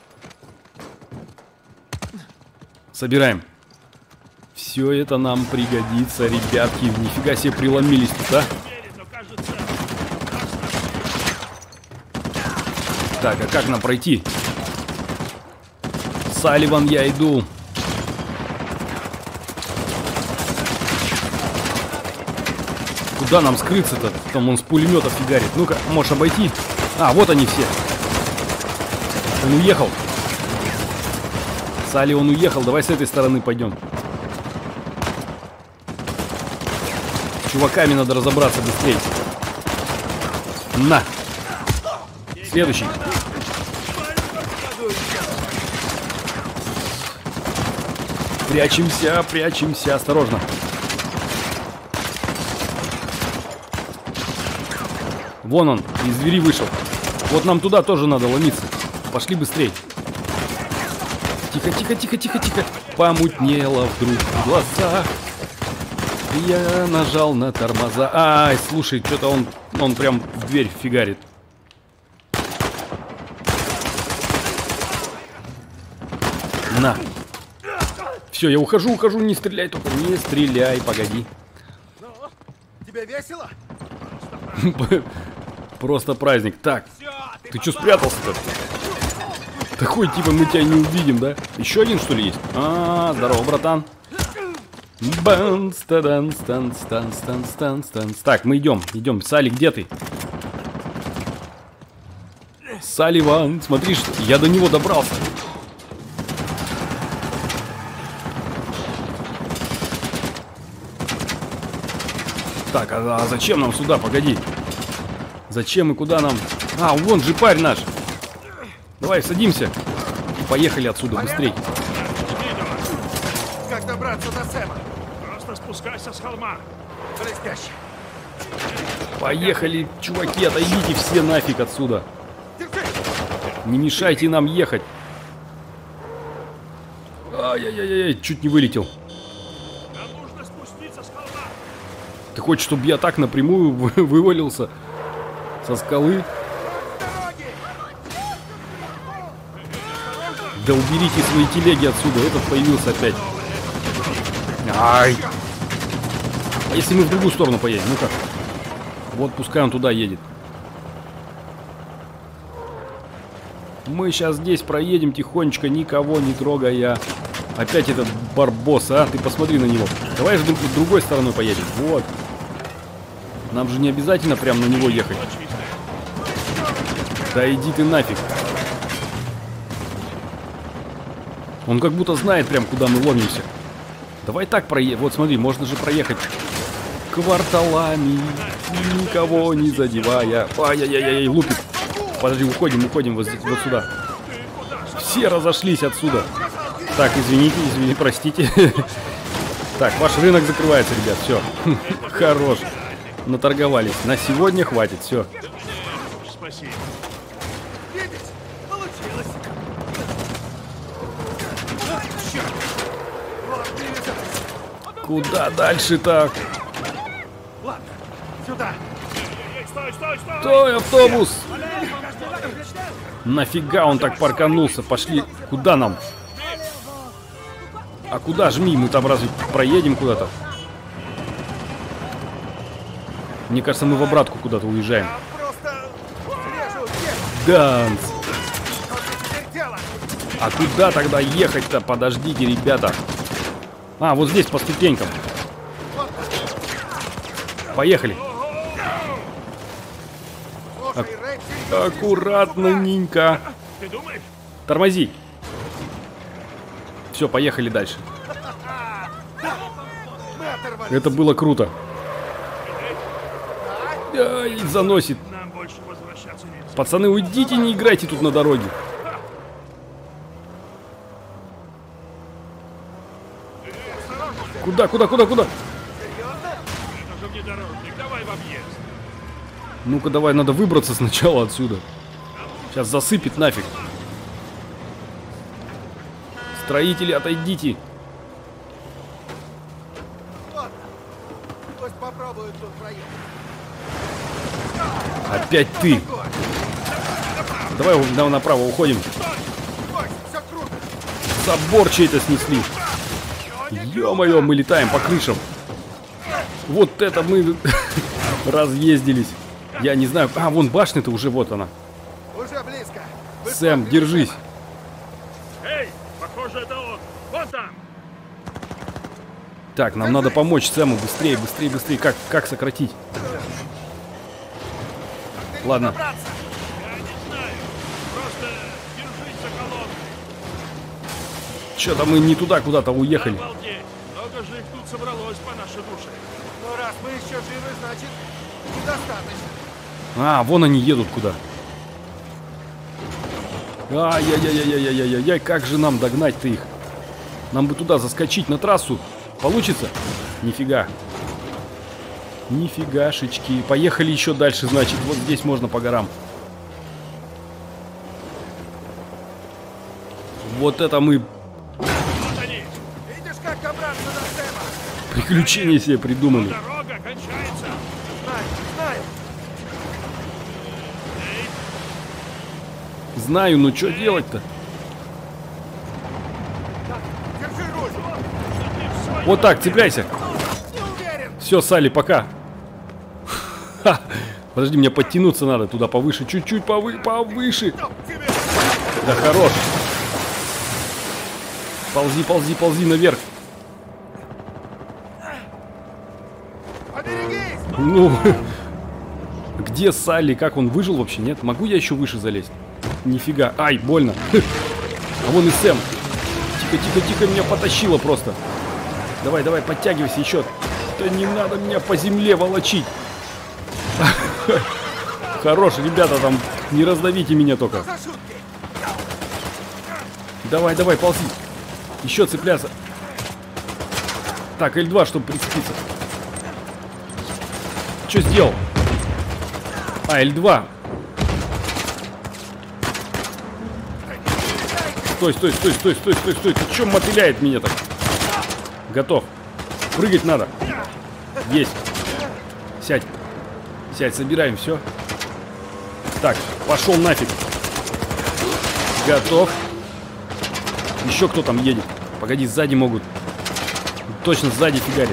Собираем. Все это нам пригодится, ребятки. Нифига себе преломились тут, а? Так, а как нам пройти? Салливан, я иду. Куда нам скрыться-то? Там он с пулемета фигарит. Ну-ка, можешь обойти. А, вот они все. Он уехал. Салли, он уехал. Давай с этой стороны пойдем. С чуваками надо разобраться быстрее. На. Следующий. Прячемся, прячемся. Осторожно. Вон он, из двери вышел. Вот нам туда тоже надо ломиться. Пошли быстрей. Тихо, тихо, тихо, тихо, тихо. Помутнело вдруг в глазах. Я нажал на тормоза. Ай, слушай, что-то он, он прям в дверь фигарит. На. Все, я ухожу, ухожу, не стреляй, только не стреляй, погоди. Тебе весело? Просто праздник. Так, ты что спрятался-то? Такой, типа, мы тебя не увидим, да? Еще один, что ли, есть? А, здорово, братан. Банс, таданс, танс, танс, танс, танс, танс. Так, мы идем, идем. Салли, где ты? Салливан, смотри, что я до него добрался. Так, а, а зачем нам сюда? Погоди. Зачем и куда нам? А, вон же парень наш. Давай, садимся. И поехали отсюда быстрей. Как добраться до Сэма? Просто спускайся с холма. Блестяще. Поехали, чуваки, отойдите все нафиг отсюда. Не мешайте нам ехать. Ай-яй-яй-яй, чуть не вылетел. Нам нужно спуститься с холма. Ты хочешь, чтобы я так напрямую вывалился со скалы? Да уберите свои телеги отсюда, этот появился опять. Ай! А если мы в другую сторону поедем? Ну как? Вот пускай он туда едет. Мы сейчас здесь проедем тихонечко, никого не трогая. Опять этот барбос, а? Ты посмотри на него. Давай же с другой стороной поедем. Вот. Нам же не обязательно прям на него ехать. Да иди ты нафиг. Он как будто знает прям, куда мы ломимся. Давай так проедем. Вот смотри, можно же проехать кварталами, никого не задевая. Ай-яй-яй-яй, лупит. Подожди, уходим, уходим вот, здесь, вот сюда. Все разошлись отсюда. Так, извините, извините, простите. Так, ваш рынок закрывается, ребят, все. Хорош. Наторговались. На сегодня хватит, все. Спасибо. Видишь? Получилось. Черт. Вот, привязалась. Куда дальше так? Ладно, сюда. Стой, стой, стой! Стой, автобус! Нафига он так парканулся? Пошли. Куда нам? А куда жми? Мы там разве проедем куда-то? Мне кажется, мы в обратку куда-то уезжаем. Просто режу всех. Данс! Теперь дело. А куда тогда ехать-то? Подождите, ребята. А, вот здесь по ступенькам. Поехали. Слушай, Рэй, Аккуратненько. Ты думаешь? Тормози. Все, поехали дальше. мы оторвались. Это было круто. Ай, заносит. Нам больше возвращаться нельзя. Пацаны, уйдите, не играйте тут на дороге. Куда, куда, куда, куда? Это же внедорожник. Давай в объезд. Ну-ка, давай, надо выбраться сначала отсюда. Сейчас засыпет нафиг. Строители, отойдите. Ладно. Пусть попробуют тут проехать. Опять ты. Давай, давай направо уходим. Ой, все круто. Забор чей-то снесли. Ё-моё, мы летаем по крышам. Вот это мы разъездились. Я не знаю. А, вон башня-то уже, вот она. Уже близко. Вы Сэм, смотрите, держись. Эй, похоже, это он. Вон там. Так, нам надо помочь Сэму. Быстрее, быстрее, быстрее. Как, как сократить? Ладно. Я не знаю. Просто держись за колонну. Что-то мы не туда куда-то уехали. Обалдеть. Много же их тут собралось по нашей душе. Ну, раз мы еще живы, значит, недостаточно. А, вон они едут куда. Ай-яй-яй-яй-яй-яй-яй, как же нам догнать-то их? Нам бы туда заскочить на трассу. Получится? Нифига. Нифигашечки. Поехали еще дальше, значит. Вот здесь можно по горам. Вот это мы Вот они. Видишь, как добраться до Сэма? приключения себе придумали. Дорога кончается. Знаю, знаю. Знаю, ну что делать-то? Держи руль. Вот так, цепляйся. Не уверен. Все, Салли, пока. Ха. Подожди, мне подтянуться надо туда повыше. Чуть-чуть повы повыше. Да хорош. Ползи, ползи, ползи наверх. Поберегись. Ну, где Салли? Как он выжил вообще? Нет? Могу я еще выше залезть? Нифига. Ай, больно. А вон и Сэм. Тихо, тихо, тихо, меня потащило просто. Давай, давай, подтягивайся еще. Да не надо меня по земле волочить. Хорош, ребята, там не раздавите меня только. За шутки. Давай, давай, ползи. Еще цепляться. Так, эль два, чтобы прицепиться. Что сделал? А, эль два. Стой, стой, стой, стой, стой, стой, стой. Ты что мотыляет меня так? Готов. Прыгать надо. Есть. Сядь. Сядь, собираем, все. Так, пошел нафиг. Готов. Еще кто там едет? Погоди, сзади могут. Точно сзади фигарит.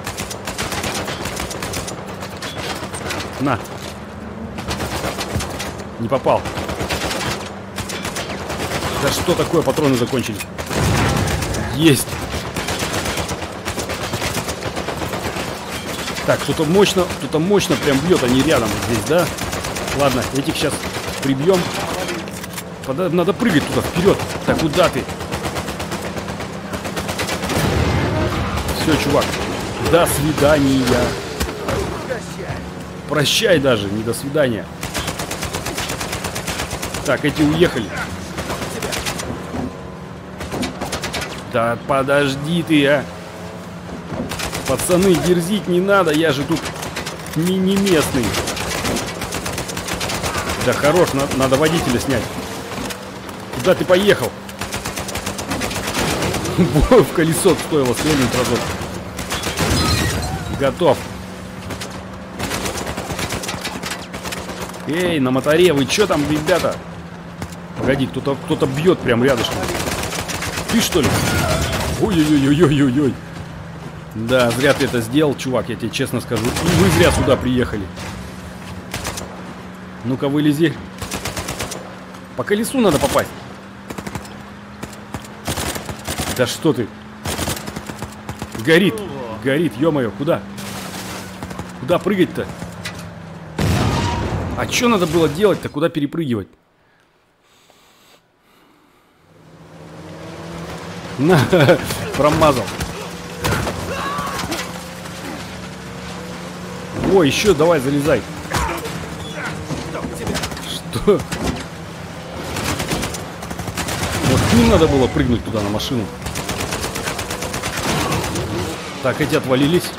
На. Не попал. Да что такое, патроны закончились. Есть. Так, кто-то мощно, кто-то мощно прям бьет, они рядом здесь, да? Ладно, этих сейчас прибьем. Подо... Надо прыгать туда, вперед. Так, куда ты? Все, чувак. До свидания. Прощай даже, не до свидания. Так, эти уехали. Да подожди ты, а. Пацаны, дерзить не надо, я же тут не, не местный. Да хорош, на, надо водителя снять. Куда ты поехал? В колесо стоило стрельнуть разок. Готов. Эй, на моторе, вы что там, ребята? Погоди, кто-то кто-то бьет прям рядышком. Ты что ли? Ой-ой-ой-ой-ой-ой. Да, зря ты это сделал, чувак, я тебе честно скажу. И вы зря сюда приехали. Ну-ка, вылези. По колесу надо попасть. Да что ты? Горит, горит, ё-моё, куда? Куда прыгать-то? А что надо было делать-то? Куда перепрыгивать? На, промазал. О, еще давай, залезай. Что? Вот к ним надо было прыгнуть туда на машину. Так, эти отвалились.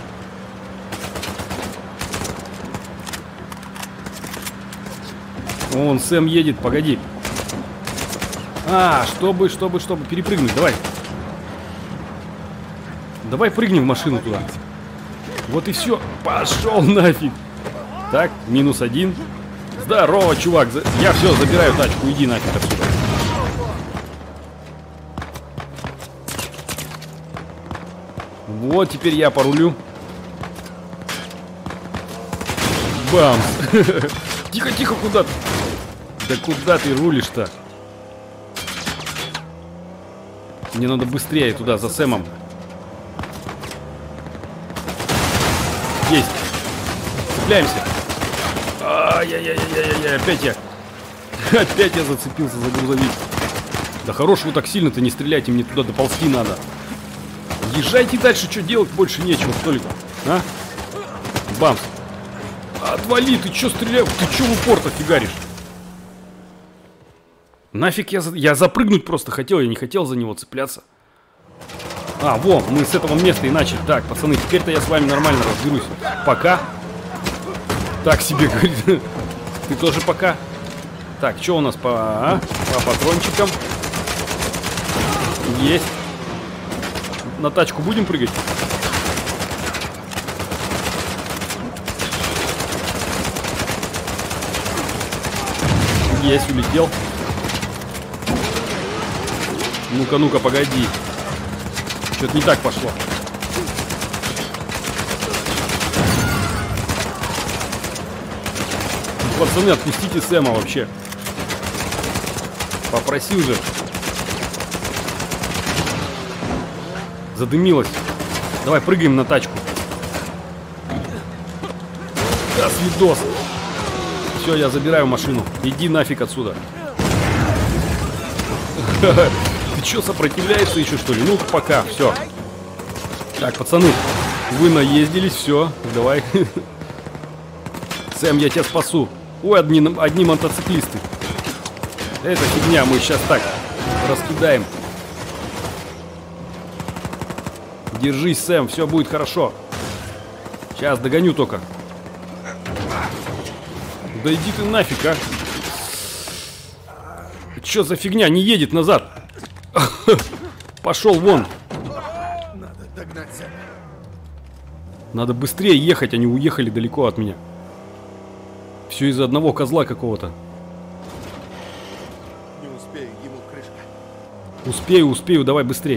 Вон Сэм едет, погоди. А, чтобы, чтобы, чтобы перепрыгнуть, давай. Давай прыгнем в машину туда. Вот и все. Пошел нафиг. Так, минус один. Здорово, чувак. Я все, забираю тачку. Иди нафиг отсюда. Вот, теперь я порулю. Бамс. Тихо, тихо, куда ты? Да куда ты рулишь-то? Мне надо быстрее туда, за Сэмом. Есть. Цепляемся. Ай-яй-яй-яй-яй, опять я. Опять я зацепился за грузовик. Да хорош вы так сильно-то не стреляйте, мне туда доползти надо. Езжайте дальше, что делать больше нечего, что ли? А? Бамс. Отвали, ты что стреляешь? Ты что в упор-то фигаришь? Нафиг я, за... я запрыгнуть просто хотел, я не хотел за него цепляться. А, во, мы с этого места и начали. Так, пацаны, теперь-то я с вами нормально разберусь. Пока. Так себе, говорит. Ты тоже пока. Так, что у нас по, а? По патрончикам? Есть. На тачку будем прыгать? Есть, улетел. Ну-ка, ну-ка, погоди. Что-то не так пошло. Пацаны, отпустите Сэма вообще. Попросил же. Задымилось. Давай прыгаем на тачку. Да, свидос. Все, я забираю машину. Иди нафиг отсюда. Ты что, сопротивляешься еще, что ли? Ну, пока, все. Так, пацаны, вы наездились, все, давай. Сэм, я тебя спасу. Ой, одни, одни мотоциклисты. Это фигня, мы сейчас так раскидаем. Держись, Сэм, все будет хорошо. Сейчас догоню только. Да иди ты нафиг, а. Что за фигня? Не едет назад. Пошел вон. Надо догнать Сэма. Надо быстрее ехать, они уехали далеко от меня. Все из-за одного козла какого-то. Не успею, ему крышка. Успею, успею, давай быстрей.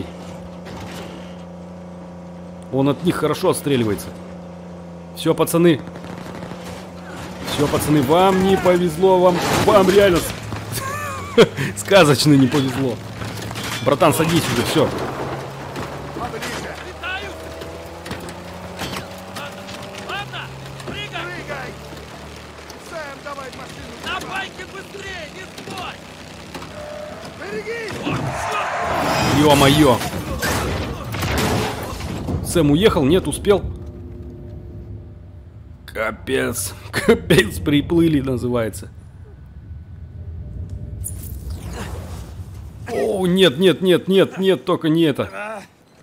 Он от них хорошо отстреливается. Все, пацаны. Все, пацаны, вам не повезло, вам, вам реально сказочно не повезло. Братан, садись уже, все. Ладно, прыгай! Прыгай! Сэм, давай в машину! На байке быстрее, не стой! Береги! Ё-моё. Сэм уехал? Нет, успел. Капец. Капец, приплыли, называется. О, нет, нет, нет, нет, нет, только не это.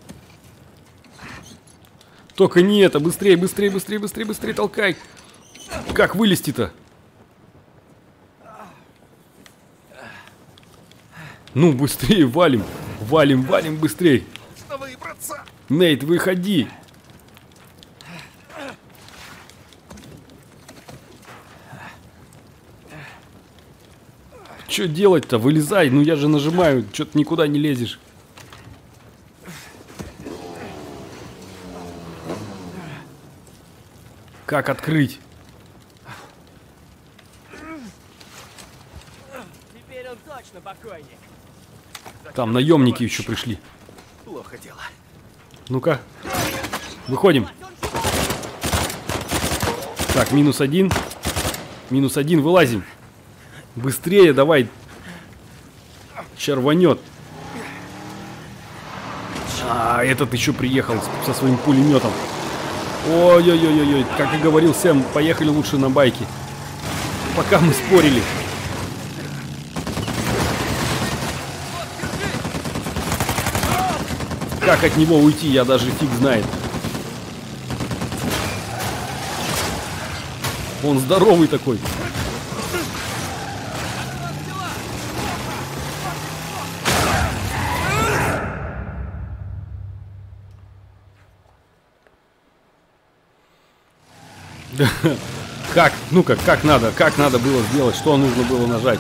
Только не это. Быстрее, быстрее, быстрее, быстрее, быстрее толкай. Как вылезти-то? Ну, быстрее валим. Валим, валим, быстрее. Нейт, выходи. Что делать-то? Вылезай. Ну я же нажимаю. Что-то никуда не лезешь. Как открыть? Теперь он точно покойник. Там наемники еще пришли. Плохо дело. Ну-ка. Выходим. Так, минус один. Минус один, вылазим. Быстрее давай. Черванет. А, этот еще приехал со своим пулеметом. Ой-ой-ой-ой, как и говорил Сэм, поехали лучше на байке. Пока мы спорили. Как от него уйти, я даже фиг знает. Он здоровый такой. Как? Ну-ка, как надо? Как надо было сделать? Что нужно было нажать?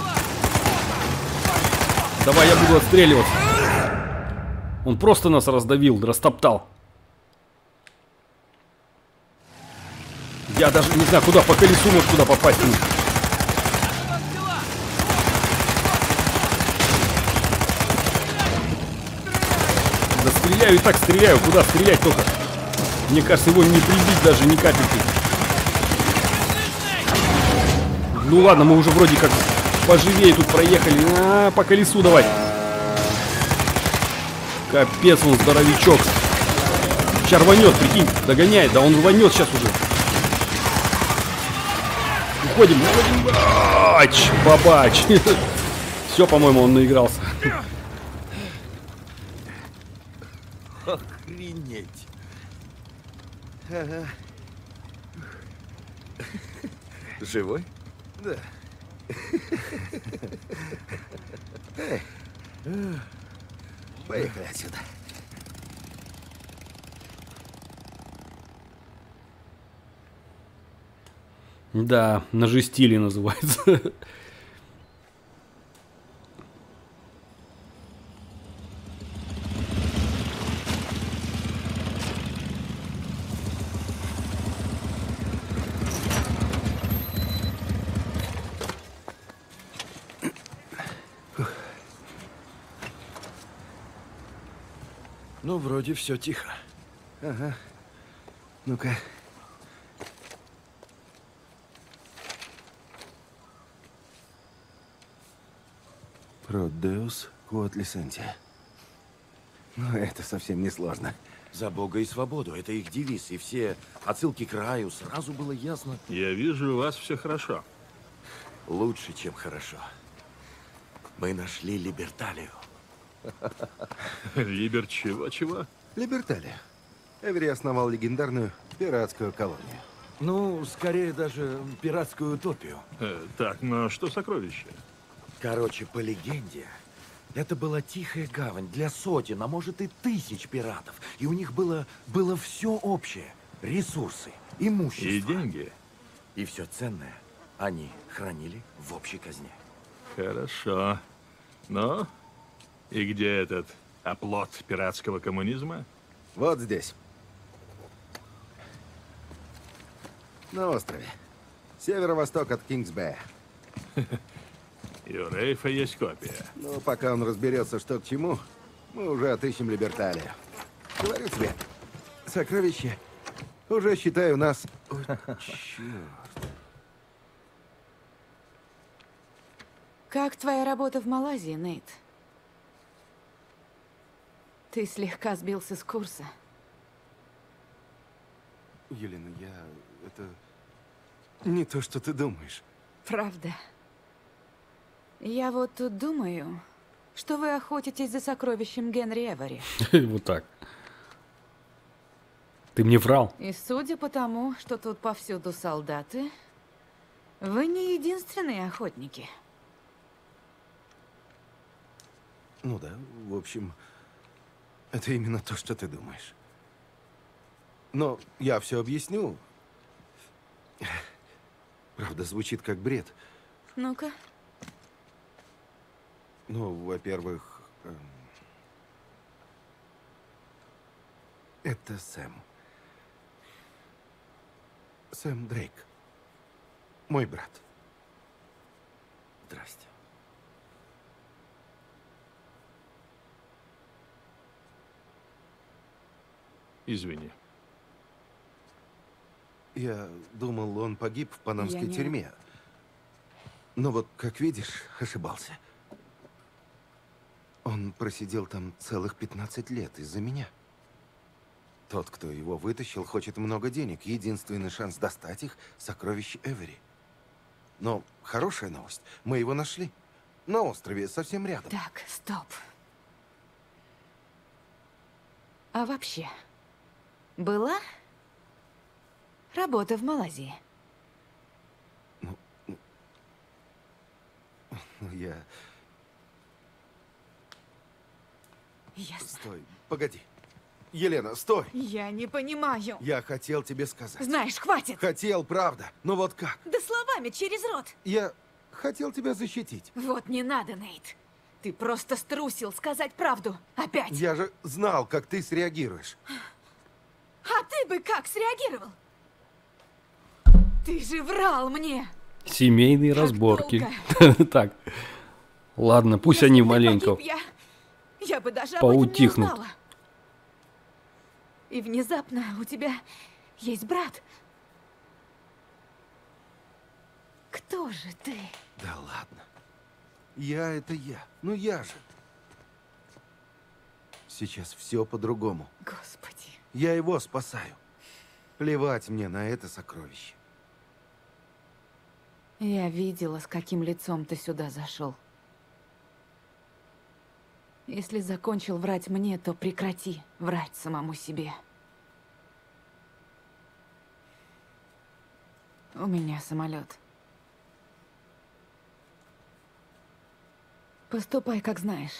Давай, я буду отстреливаться. Он просто нас раздавил, растоптал. Я даже не знаю, куда по колесу может туда попасть. Да стреляю и так стреляю. Куда стрелять только? Мне кажется, его не прибить даже ни капельки. Ну ладно, мы уже вроде как поживее тут проехали. А, по колесу давай. Капец, он здоровячок. Сейчас рванет, прикинь, догоняет. Да он рванет сейчас уже. Уходим, уходим. Бач, бабач. Все, по-моему, он наигрался. Охренеть. Ага. Живой? Да. Эй. Поехали отсюда. Да, нажестили называется. Ну, вроде все тихо. Ага. Ну-ка. Продеус Quod Licentiae. Ну, это совсем не сложно. За Бога и свободу. Это их девиз. И все отсылки к раю. Сразу было ясно. Я вижу, у вас все хорошо. Лучше, чем хорошо. Мы нашли Либерталию. Либер чего-чего? Либерталия. Эвери основал легендарную пиратскую колонию. Ну, скорее даже пиратскую утопию. Э, так, но что сокровище? Короче, по легенде, это была тихая гавань для сотен, а может и тысяч пиратов. И у них было, было все общее. Ресурсы, имущество. И деньги? И все ценное они хранили в общей казне. Хорошо. Но и где этот оплот пиратского коммунизма? Вот здесь. На острове. Северо-восток от Кингсбэя. И у Рейфа есть копия. Ну, пока он разберется, что к чему, мы уже отыщем Либерталию. Говорю тебе, сокровище уже, считаю, нас... Ой, черт. Как твоя работа в Малайзии, Нейт? Ты слегка сбился с курса. Елена, я... это... не то, что ты думаешь. Правда. Я вот тут думаю, что вы охотитесь за сокровищем Генри Эвери. Вот так. Ты мне врал. И судя по тому, что тут повсюду солдаты, вы не единственные охотники. Ну да, в общем, это именно то, что ты думаешь. Но я все объясню. Правда, звучит как бред. Ну-ка. Ну, во-первых, эм, это Сэм. Сэм Дрейк. Мой брат. Здрасте. Извини. Я думал, он погиб в панамской Я не- тюрьме. Но вот, как видишь, ошибался. Он просидел там целых пятнадцать лет из-за меня. Тот, кто его вытащил, хочет много денег. Единственный шанс достать их — сокровище Эвери. Но хорошая новость. Мы его нашли. На острове, совсем рядом. Так, стоп. А вообще, была работа в Малайзии? Ну, я... Ясно. Стой, погоди. Елена, стой! Я не понимаю. Я хотел тебе сказать. Знаешь, хватит. Хотел, правда. Но вот как? Да словами через рот. Я хотел тебя защитить. Вот не надо, Нейт. Ты просто струсил сказать правду. Опять. Я же знал, как ты среагируешь. А ты бы как среагировал? Ты же врал мне. Семейные Как разборки. долго? Так. Ладно, пусть Если они бы ты маленько погиб, я, я бы даже об этом не поутихнут. узнала. И внезапно у тебя есть брат. Кто же ты? Да ладно. Я — это я. Ну я же. Сейчас все по-другому. Господи. Я его спасаю. Плевать мне на это сокровище. Я видела, с каким лицом ты сюда зашел. Если закончил врать мне, то прекрати врать самому себе. У меня самолет. Поступай, как знаешь.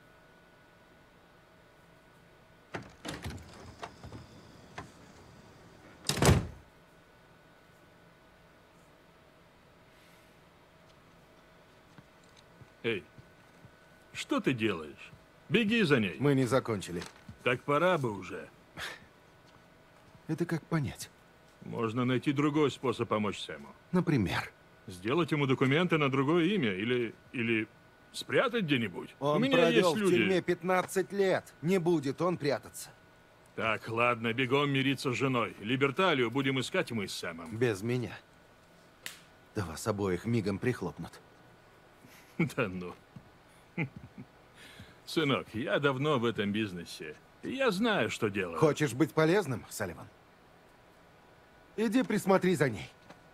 Эй, что ты делаешь? Беги за ней. Мы не закончили. Так пора бы уже. Это как понять? Можно найти другой способ помочь Сэму. Например? Сделать ему документы на другое имя или... или спрятать где-нибудь. Он У меня провел есть в люди. тюрьме пятнадцать лет. Не будет он прятаться. Так, ладно, бегом мириться с женой. Либерталию будем искать мы с Сэмом. Без меня. Да вас обоих мигом прихлопнут. Да ну. Сынок, я давно в этом бизнесе. Я знаю, что делаю. Хочешь быть полезным, Салливан? Иди присмотри за ней.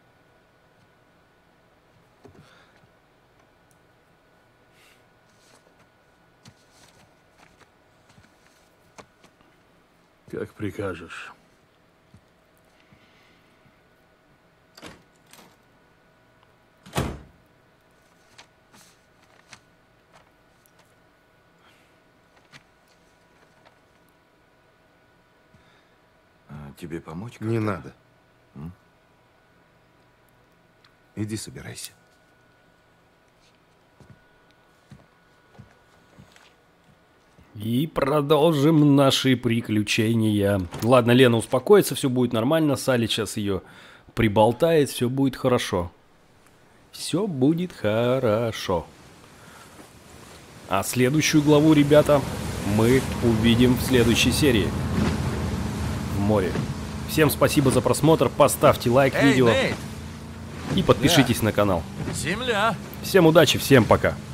Как прикажешь. А тебе помочь? Не как-то? надо. М? Иди собирайся. И продолжим наши приключения. Ладно, Лена успокоится, все будет нормально. Салли сейчас ее приболтает, все будет хорошо. Все будет хорошо. А следующую главу, ребята, мы увидим в следующей серии. В море. Всем спасибо за просмотр, поставьте лайк Эй, видео Нейт! и подпишитесь на канал. Земля! Всем удачи, всем пока.